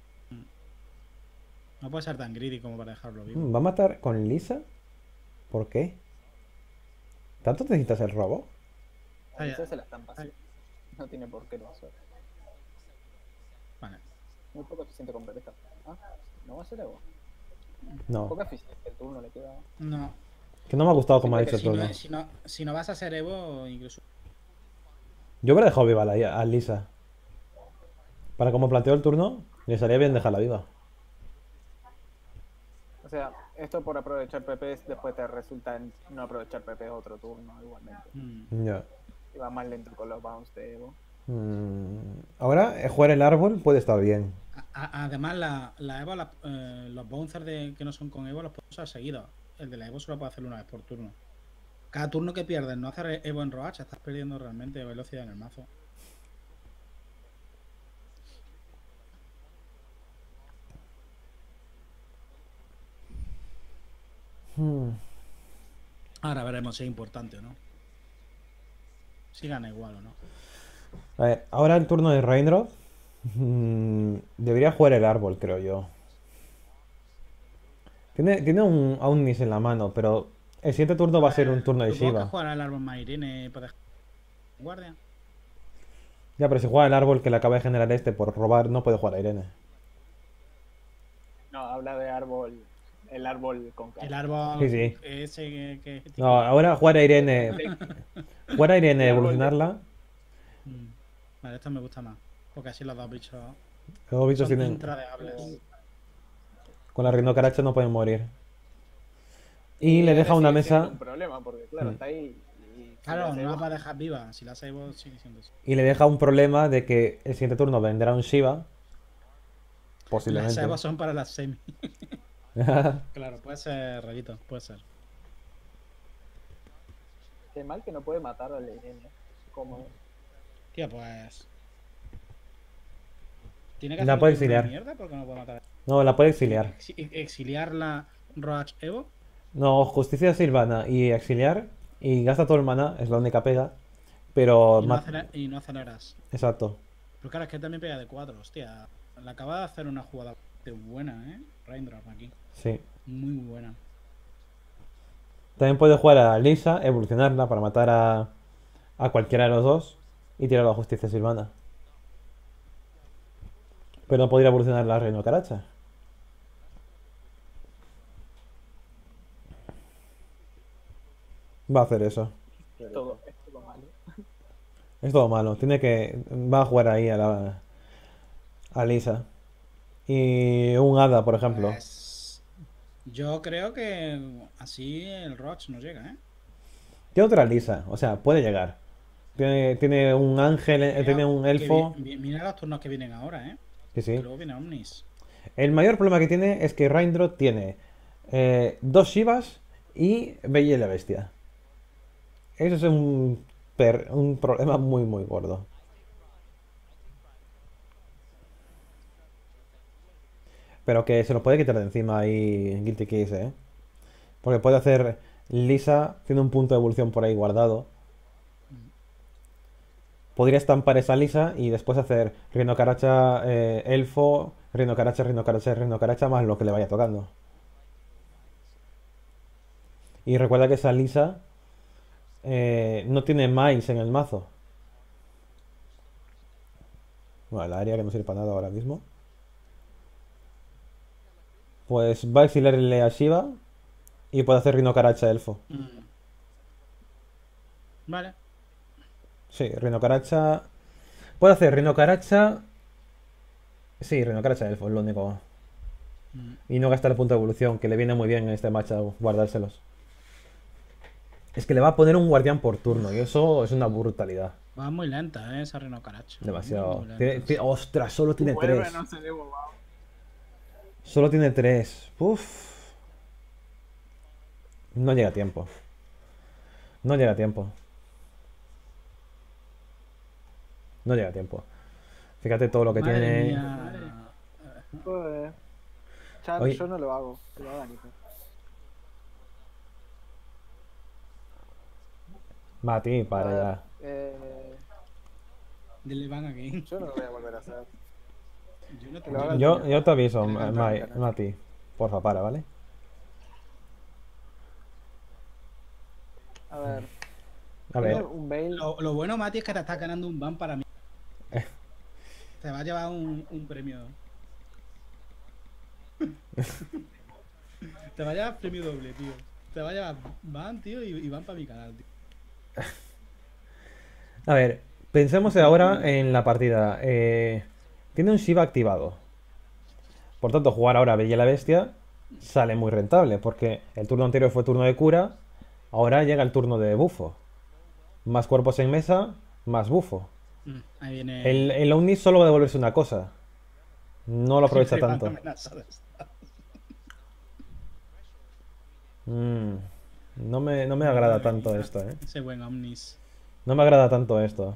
No puede ser tan greedy como para dejarlo vivo. Mm, ¿Va a matar con Lisa? ¿Por qué? ¿Tanto necesitas el robo? A Ay, Lisa ay. se la están pasando. No tiene por qué no hacer. Vale. Muy poco eficiente comprar esta. Ah, no va a ser Evo. No. Poco eficiente, el turno le queda. No. Que no me ha gustado como ha Sí, dicho el Si no, turno. si, no, si no vas a ser Evo, incluso. Yo hubiera dejado viva a, la- a Lisa. Para como planteó el turno, le estaría bien dejarla viva. O sea, esto por aprovechar P Ps después te resulta en no aprovechar P Ps otro turno igualmente. Mm. Ya. Y va más lento con los bounce de Evo. Mm, Ahora, eh, jugar el árbol puede estar bien. A- a- además, la, la Evo, la- eh, los bouncers de, que no son con Evo los puedes usar seguidos. El de la Evo solo puede hacerlo una vez por turno. Cada turno que pierdes no hacer Evo en Roach, estás perdiendo realmente velocidad en el mazo. Hmm. Ahora veremos si es importante o no. Si gana igual o no. A ver, ahora el turno de Raindrop. Mm, debería jugar el árbol, creo yo. Tiene, tiene un Aunis en la mano, pero el siguiente turno va a ser un turno de Supongo que Shiva. jugar al árbol más Irene para dejar guardia. Ya, pero si juega el árbol que le acaba de generar este por robar, no puede jugar a Irene. No, habla de árbol. El árbol con El cara. árbol Sí, sí. ese que, que- No, ahora jugar a Irene. Jugar a Irene, El árbol de- evolucionarla. Mm. Vale, esto me gusta más. Porque así los dos bichos Los bichos son tienen. intradeables. Con la Rinocaracha no pueden morir. Y le Irene deja una sigue siendo mesa. un problema porque, claro, Mm. está ahí. Y si Claro, le hace no la Evo, va a dejar viva. Si la hace Evo, sigue siendo eso. Y le deja un problema de que el siguiente turno vendrá un Shiva. Las Posiblemente. Evo son para las semi. Claro, puede ser rayito, puede ser. qué mal que no puede matar a la Irene. Como Tío, pues. Tiene que La hacer puede un turno de exiliar. mierda porque no puede matar. No, la puede exiliar. Exi- Exiliar la Roach Evo. No, Justicia Silvana y exiliar. Y gasta todo el mana, es la única pega. Pero. Y no, ma- acele- y no aceleras. Exacto. Pero claro, es que también pega de cuatro, hostia. Le acaba de hacer una jugada de buena, ¿eh? Raindrop aquí. Sí. Muy buena. También puede jugar a Lisa, evolucionarla para matar a, a cualquiera de los dos y tirar la Justicia Silvana. Pero no podría evolucionar la Reino Caracha. Va a hacer eso. todo, es todo malo. Es todo malo. Tiene que. Va a jugar ahí a la. A Lisa. Y un hada, por ejemplo. Pues, yo creo que así el Roach no llega, ¿eh? Tiene otra Lisa. O sea, puede llegar. Tiene, tiene un ángel, eh, Mira, tiene un que elfo. vi- vi- Mira los turnos que vienen ahora, ¿eh? Sí, sí. Luego viene Omnis. El mayor problema que tiene es que Raindrop tiene eh, dos Shivas y Bella y la Bestia. Eso es un, per- un problema muy, muy gordo. Pero que se lo puede quitar de encima ahí Guilty Keys, ¿eh? Porque puede hacer Lisa, tiene un punto de evolución por ahí guardado. Podría estampar esa Lisa y después hacer Rino Caracha, eh, Elfo, Rino Caracha, Rino Caracha, Rino Caracha, más lo que le vaya tocando. Y recuerda que esa Lisa eh, no tiene mais en el mazo. Bueno, el área que no sirve para nada ahora mismo. Pues va a exiliarle a Shiva y puede hacer Rino Caracha Elfo. Mm. Vale. Sí, Rino Caracha. Puede hacer Rino Caracha. Sí, Rino Caracha Elfo, es lo único. Mm. Y no gastar el punto de evolución, que le viene muy bien en este matchup guardárselos. Es que le va a poner un guardián por turno y eso es una brutalidad. Va muy lenta, ¿eh? Esa Reno Caracho. Demasiado. Muy lenta. Tiene- tiene- ostras, solo tiene Vuelve, tres. no se le wow. Solo tiene tres. Uf. No llega a tiempo. No llega a tiempo. No llega a tiempo. Fíjate todo lo que Madre tiene. mía. Joder. Char, Oye. yo no lo hago. Que lo haga Nico. Mati, A para ver, ya. eh, Dile van aquí. yo no lo voy a volver a hacer. Yo no te Que lo haga Yo, Antonio. yo te aviso, Tiene que Ma- entrar Ma- en canal. Mati. Porfa, para, ¿vale? A ver. A tiene ver. un bail. Lo, lo bueno, Mati, es que te estás ganando un ban para mí. Eh. Te va a llevar un, un premio. Te va a llevar premio doble, tío. Te va a llevar ban, tío, y, y van para mi canal, tío. A ver, pensemos ahora en la partida. Eh, tiene un Shiva activado. Por tanto, jugar ahora Bella y la Bestia sale muy rentable, porque el turno anterior fue turno de cura, ahora llega el turno de bufo. Más cuerpos en mesa, más bufo. Mm, ahí viene. El, el Omnis solo va a devolverse una cosa. No lo aprovecha Siempre van tanto. amenazados. Mm, no me, no me agrada tanto esto, ¿eh? Ese buen Omnis. No me agrada tanto esto.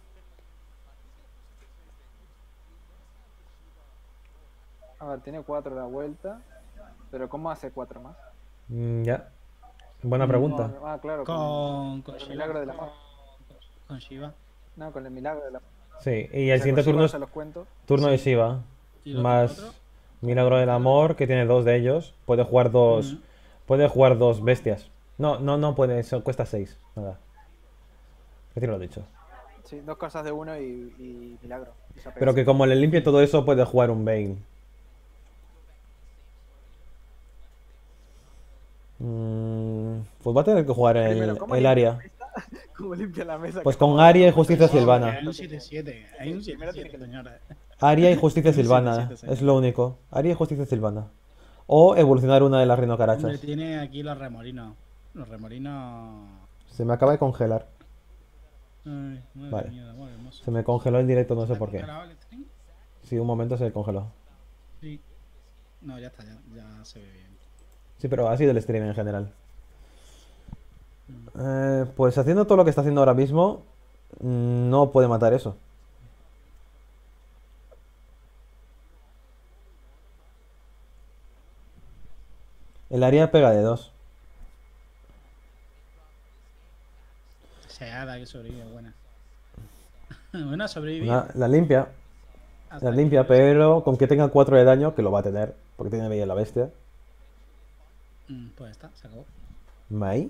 A ver, tiene cuatro a la vuelta. Pero ¿cómo hace cuatro más? Mm, ya. Buena Mm, pregunta. No, ah, claro. Con, con el Shiva. milagro de la con, fama. con Shiva. No, con el milagro de la Sí, y el O sea, siguiente con Shiva turno es se los cuento. turno de Sí. Shiva. ¿Y el otro, Más el otro? Milagro del Amor, que tiene dos de ellos. Puede jugar dos. Mm. Puede jugar dos bestias. No, no, no puede. Eso cuesta seis. Nada. Retiro lo dicho. Sí, dos cosas de uno y, y milagro. Y ya Pero pega. que como le limpie todo eso, puede jugar un Bane. Mm, pues va a tener que jugar Primero, el, ¿cómo el limpia Aria. la mesa? ¿Cómo limpia la mesa? Pues Que con como- Aria y Justicia No, Silvana. Hay un siete siete. Hay un Primero siete siete, tiene que- señora. Aria y Justicia Sí, sí, Silvana. sí, sí. Es lo único. Aria y Justicia Silvana. O evolucionar una de las Hombre, rinocarachas. tiene aquí los remolinos. Los remolinos. Se me acaba de congelar. Ay, madre Vale. mía, de amor hermoso. Se me congeló el directo, no sé ¿Está por qué. congelado el stream? Sí, un momento se congeló. Sí. No, ya está, ya, ya se ve bien. Sí, pero ha sido el stream en general. Eh, pues haciendo todo lo que está haciendo ahora mismo, mm, no puede matar eso. El área pega de dos. Se hada que sobrevive, buena. Buena, sobrevive. Una- la limpia, Hasta la aquí. limpia, pero con que tenga cuatro de daño, que lo va a tener, porque tiene Bella la Bestia. Mm, Pues está, se acabó. Mai.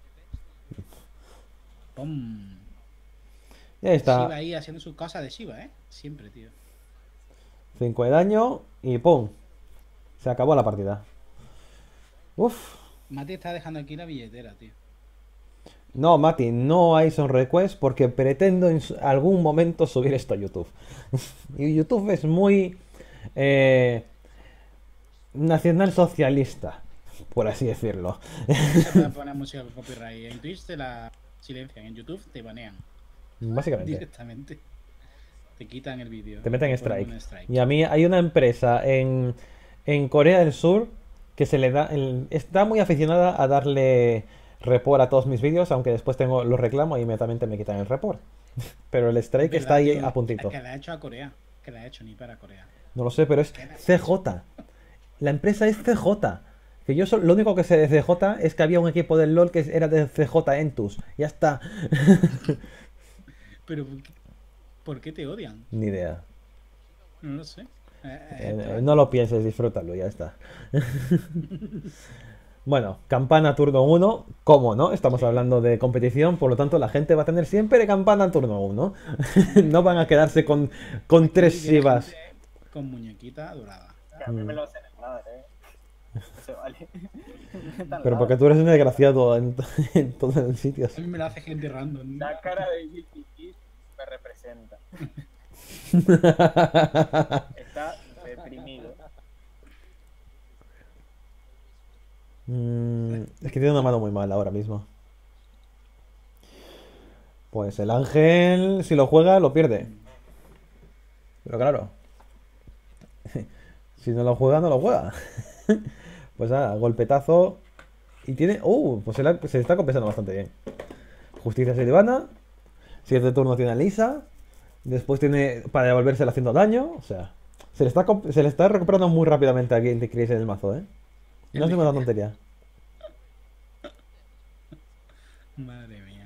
¡Pum! Y ahí Shiva está. ahí haciendo sus cosas de Shiva, ¿eh? Siempre, tío. cinco de daño y ¡pum! Se acabó la partida. Uf. Mati está dejando aquí la billetera, tío. No, Mati, no hay son request porque pretendo en su- algún momento subir esto a YouTube. Y YouTube es muy eh, nacional socialista, por así decirlo. No se puede poner música con copyright. En Twitch te la silencian, en YouTube te banean. Básicamente. Directamente. Te quitan el vídeo. Te meten Te strike. ponen un strike. Y a mí hay una empresa en, en Corea del Sur que se le da. el- está muy aficionada a darle report a todos mis vídeos, aunque después tengo los reclamo y inmediatamente me quitan el report. Pero el strike está ¿Verdad, ahí tío? a puntito. Que la ha hecho a Corea. Que la ha hecho ni para Corea. No lo sé, pero es C J. La empresa es C J. Que yo so- lo único que sé de C J es que había un equipo del LoL que era de C J Entus. Ya está. Pero ¿por qué, por qué te odian? Ni idea. No lo sé. Eh, eh, Eh, eh, no lo pienses, disfrútalo, ya está. Bueno, campana turno uno, ¿cómo no? Estamos hablando de competición, por lo tanto la gente va a tener siempre campana turno uno. No van a quedarse con, con tres Aquí viene Shivas. gente con muñequita dorada. Que a mí me lo hacen en ladder, eh. No se vale. Pero porque tú eres un desgraciado en, en todos los sitios. A mí me lo hace gente random. La cara de Guilty Kid me representa. Está deprimido. Mm, es que tiene una mano muy mal ahora mismo. Pues el ángel, si lo juega, lo pierde. Pero claro, si no lo juega, no lo juega. Pues nada, golpetazo. Y tiene. Uh, pues se, la- se está compensando bastante bien. Justicia Silvana. Siguiente turno tiene a Lisa. Después tiene para devolverse haciendo daño. O sea, se le está, comp- se le está recuperando muy rápidamente a Guilty Chris en el mazo, ¿eh? No es ninguna tontería. Madre mía.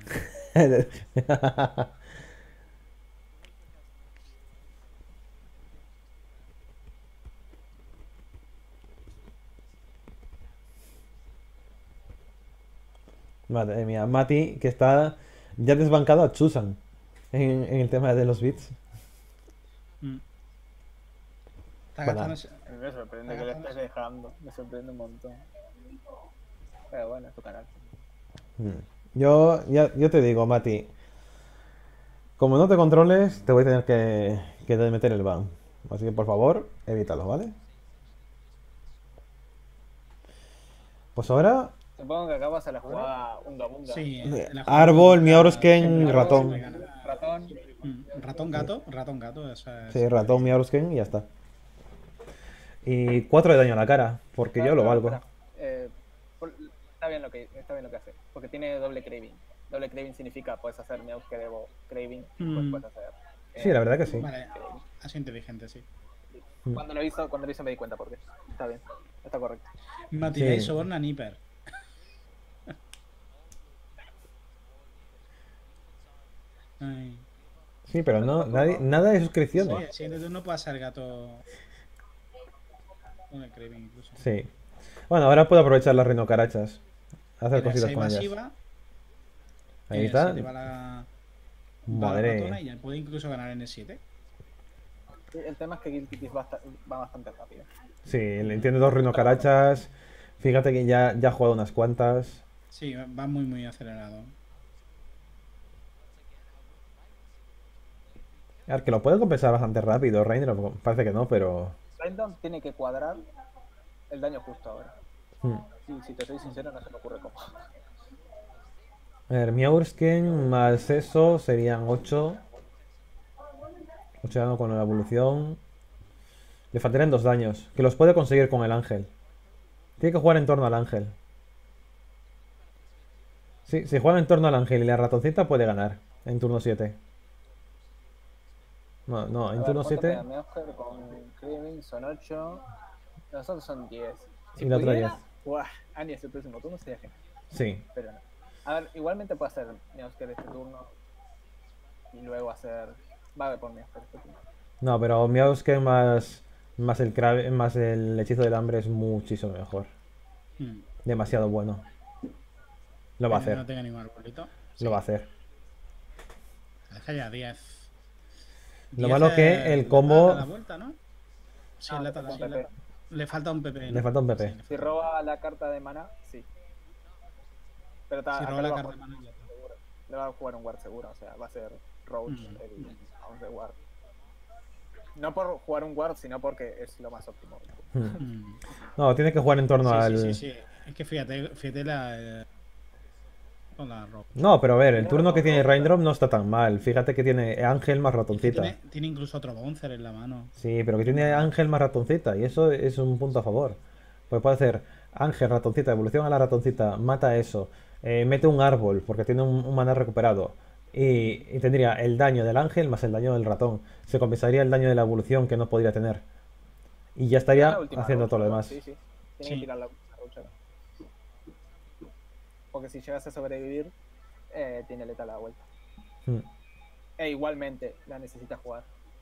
Madre mía, Mati, que está ya desbancado a Chusan en, en el tema de los bits. Mm. Está Banal. gastando- A mí me sorprende que lo estés dejando. Me sorprende un montón. Pero bueno, es tu canal. Mm. Yo, ya, yo te digo, Mati, como no te controles, te voy a tener que, que meter el ban. Así que por favor, evítalo, ¿vale? Pues ahora, Supongo que acabas a la jugada Unda Bunda. Sí, Eh, la árbol, jugada- Miaurusken, siempre ratón. siempre gana. Ratón. Mm, Ratón gato, ratón gato. Esa es- sí, ratón, Miaurusken y ya está. Y cuatro de daño a la cara, porque yo lo Espera, valgo. espera. Eh, por- está bien lo que está bien lo que hace. Porque tiene doble craving. Doble craving significa puedes hacer Meow que debo craving. Pues Mm. puedes hacer. eh, Sí, la verdad que sí. Vale, ha sido inteligente, sí. Cuando lo hizo, cuando lo hizo me di cuenta porque está bien. Está correcto. Matilde Sí. soborna a Nipper. Ay. Sí, pero no, nadie- nada de suscripciones. Sí, el siguiente turno puede ser gato. Con el craving incluso. Sí. Bueno, ahora puedo aprovechar las rinocarachas. Hacer En el cositas seis con va ellas. Shiva, Ahí en el está. siete va la, va la Madre. ratona y ya puede incluso ganar en el siete. Sí, el tema es que Guilty Kiss va, hasta- va bastante rápido. Sí, le tiene dos rinocarachas. Fíjate que ya, ya ha jugado unas cuantas. Sí, va- va muy muy acelerado. A ver, que lo puede compensar bastante rápido, Reiner. Parece que no, pero. Random tiene que cuadrar el daño justo ahora. Hmm. Sí, si te soy sincero, no se me ocurre cómo. A ver, Miaursken más eso serían ocho. ocho daño con la evolución. Le faltarían dos daños. Que los puede conseguir con el ángel. Tiene que jugar en torno al ángel. Sí, si juega en torno al ángel y la ratoncita puede ganar en turno siete. No, no, en A ver, turno ¿cuánto siete. pega Meowscar con Craving? Son ocho. Nosotros son diez. Y la otra pudiera, diez. Buah, Annie ese próximo turno sería genial. Sí. Pero no. A ver, igualmente puede hacer Meowscar este turno. Y luego hacer. Va a por Meowscar este turno. No, pero Miausken más, más, el crave- más el hechizo del hambre es muchísimo mejor. Mm. Demasiado bueno. Lo va a Que No hacer. tenga ningún arbolito. Lo va a hacer. Deja ya diez. Lo diez malo que es el la- combo- la vuelta, ¿no? Sí, Ah, la le falta sí, un la- P P. Le falta un P P. Le ¿no? falta un P P. Sí, le Si falta- roba la carta de mana, sí. Pero ta- Si acá roba le la va a carta de jugar- mana, ya está. seguro. Le va a jugar un guard seguro, o sea, va a ser Roach Mm. el bounce de guard. No por jugar un guard, sino porque es lo más óptimo. Hmm. Mm. No, tiene que jugar en torno Sí, al. sí, sí, sí. Es que fíjate, fíjate la, eh, con la ropa. No, pero a ver, el turno que tiene Raindrop no está tan mal. Fíjate que tiene Ángel más ratoncita. Tiene, tiene incluso otro bouncer en la mano. Sí, pero que tiene Ángel más ratoncita. Y eso es un punto a favor. Pues puede hacer Ángel, ratoncita, evolución a la ratoncita, mata eso. eh, mete un árbol, porque tiene un, un maná recuperado. Y, y tendría el daño del ángel más el daño del ratón. Se compensaría el daño de la evolución que no podría tener. Y ya Es estaría la última haciendo rucha, todo lo ¿no? demás. Sí, sí. Tiene Sí. que tirar la última rucha. Porque si llegas a sobrevivir, eh, tiene letal a la vuelta. Hmm. E igualmente la necesita jugar.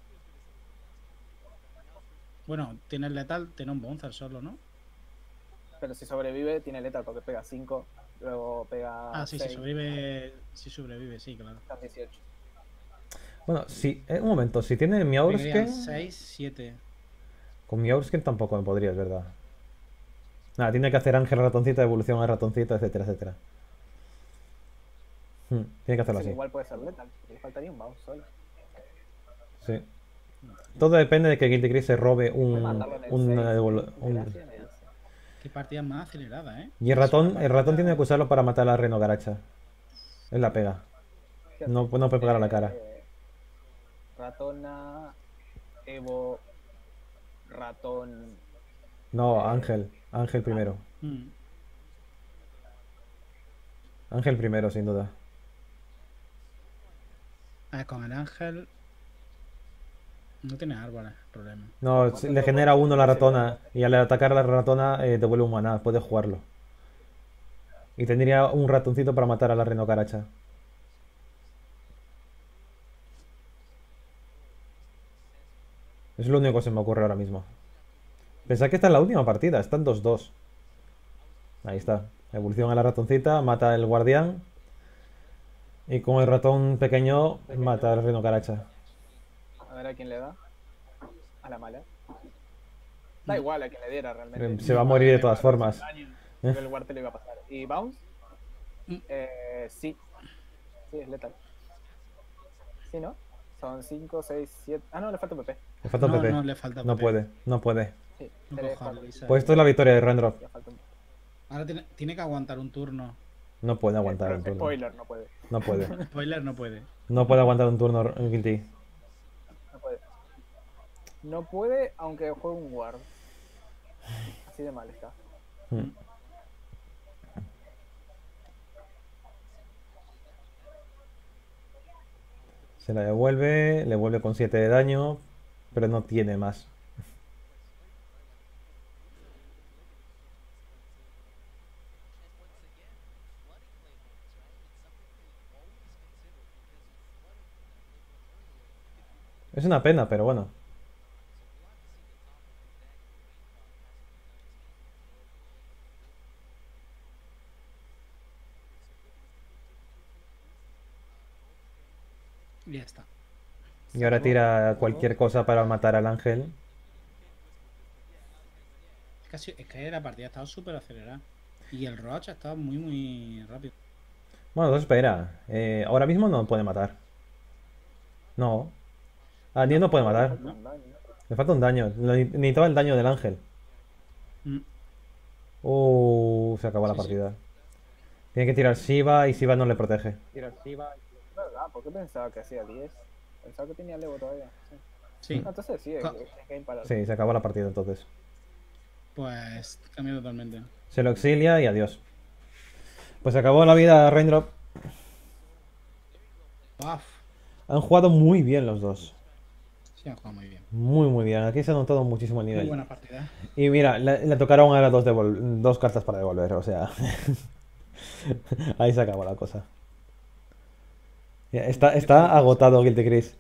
Bueno, tiene el letal, tiene un bouncer solo, ¿no? Pero si sobrevive, tiene letal porque pega cinco, luego pega Ah, sí, sí, seis, sobrevive. Sí, sobrevive, sí, claro. están dieciocho. Bueno, si, eh, un momento, si tiene Pegarían Miaursken, seis, siete. con Miaursken tampoco me podría, es verdad. Nada, tiene que hacer Ángel ratoncita, evolución a ratoncita, etcétera, etcétera. Hmm, tiene que hacerlo Sí, así. igual puede ser letal. Le faltaría un bounce solo. Sí. Todo depende de que Guilty Chris se robe Voy a un, mandarlo en el un, seis, evolu- ¿eh? un- Gracias, me dice. Qué partida más acelerada, ¿eh? Y el Es una ratón, el partida- ratón tiene que usarlo para matar a la Reno Garacha. Es la pega. ¿Qué No, hace? no puede pegar a la cara. Eh, Ratona, Evo, ratón. No, eh, Ángel. Ángel primero. Mm. Ángel primero, sin duda. A ver, con el ángel. No tiene árboles, problema. No, si le genera uno la ratona. Y al atacar a la ratona eh, devuelve un maná. Puede jugarlo. Y tendría un ratoncito para matar a la Reno Caracha. Es lo único que se me ocurre ahora mismo. Pensad que esta es la última partida. Están dos dos. Ahí está. Evolución a la ratoncita. Mata al guardián. Y con el ratón pequeño mata al Reno Caracha. A ver a quién le da. A la mala. Da igual a quien le diera realmente. Se va a morir de todas formas. Pero el guarte le iba a pasar. ¿Y bounce? Mm. Eh, sí. Sí, es letal. Sí, ¿no? Son cinco, seis, siete. Ah, no, le falta P P. Le falta No, P P. no, le falta No P P. puede, no puede. Sí, No tres, coja cuatro. Lisa. Pues esto es la victoria de Rendrop. Ya falta un- Ahora tiene, tiene que aguantar un turno. No puede aguantar Pero un turno. Spoiler, no puede. No puede. Spoiler, no puede. No puede aguantar un turno en Guilty. No puede. No puede, aunque juegue un guard. Así de mal está. Hmm. Se la devuelve, le vuelve con siete de daño, pero no tiene más. Es una pena, pero bueno. Y ya está. Y ahora tira cualquier cosa para matar al ángel. Es que, ha sido- es que la partida ha estado súper acelerada. Y el Roach ha estado muy, muy rápido. Bueno, entonces espera. Eh, ahora mismo no puede matar. No. Ah, ni no puede matar. Un daño. Le falta un daño. Le- Necesitaba el daño del ángel. Mm. Uh, se acabó la Sí, sí. partida. Tiene que tirar Shiva y Shiva no le protege. Tira Shiva. ¿Verdad? ¿Por qué pensaba que hacía diez? Pensaba que tenía Levo todavía. Sí. Sí, Ah, entonces sí, es, Co- es game para. Sí, se acabó la partida entonces. pues cambia totalmente. Se lo exilia y adiós. Pues se acabó la vida Raindrop. Uf, Han jugado muy bien los dos. sí, ha jugado muy bien. Muy, muy bien. Aquí se ha notado muchísimo el Muy nivel. buena partida. Y mira, le, le tocaron ahora dos, devol- dos cartas para devolver. O sea, ahí se acabó la cosa. Ya, Está, está agotado Guilty Chris.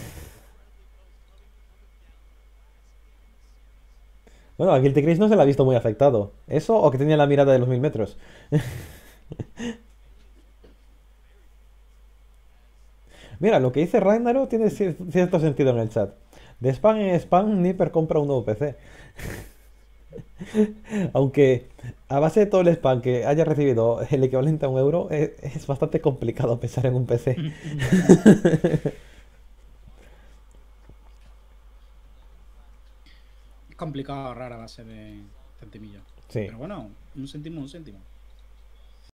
Bueno, a Guilty Chris no se le ha visto muy afectado. ¿Eso o que tenía la mirada de los mil metros? Mira, lo que dice Ragnaro tiene cier- cierto sentido en el chat. De spam en spam, Nipper compra un nuevo P C. Aunque a base de todo el spam que haya recibido el equivalente a un euro, es, es bastante complicado pensar en un P C. Es complicado ahorrar a base de centimillos. Sí. Pero bueno, un céntimo, un céntimo.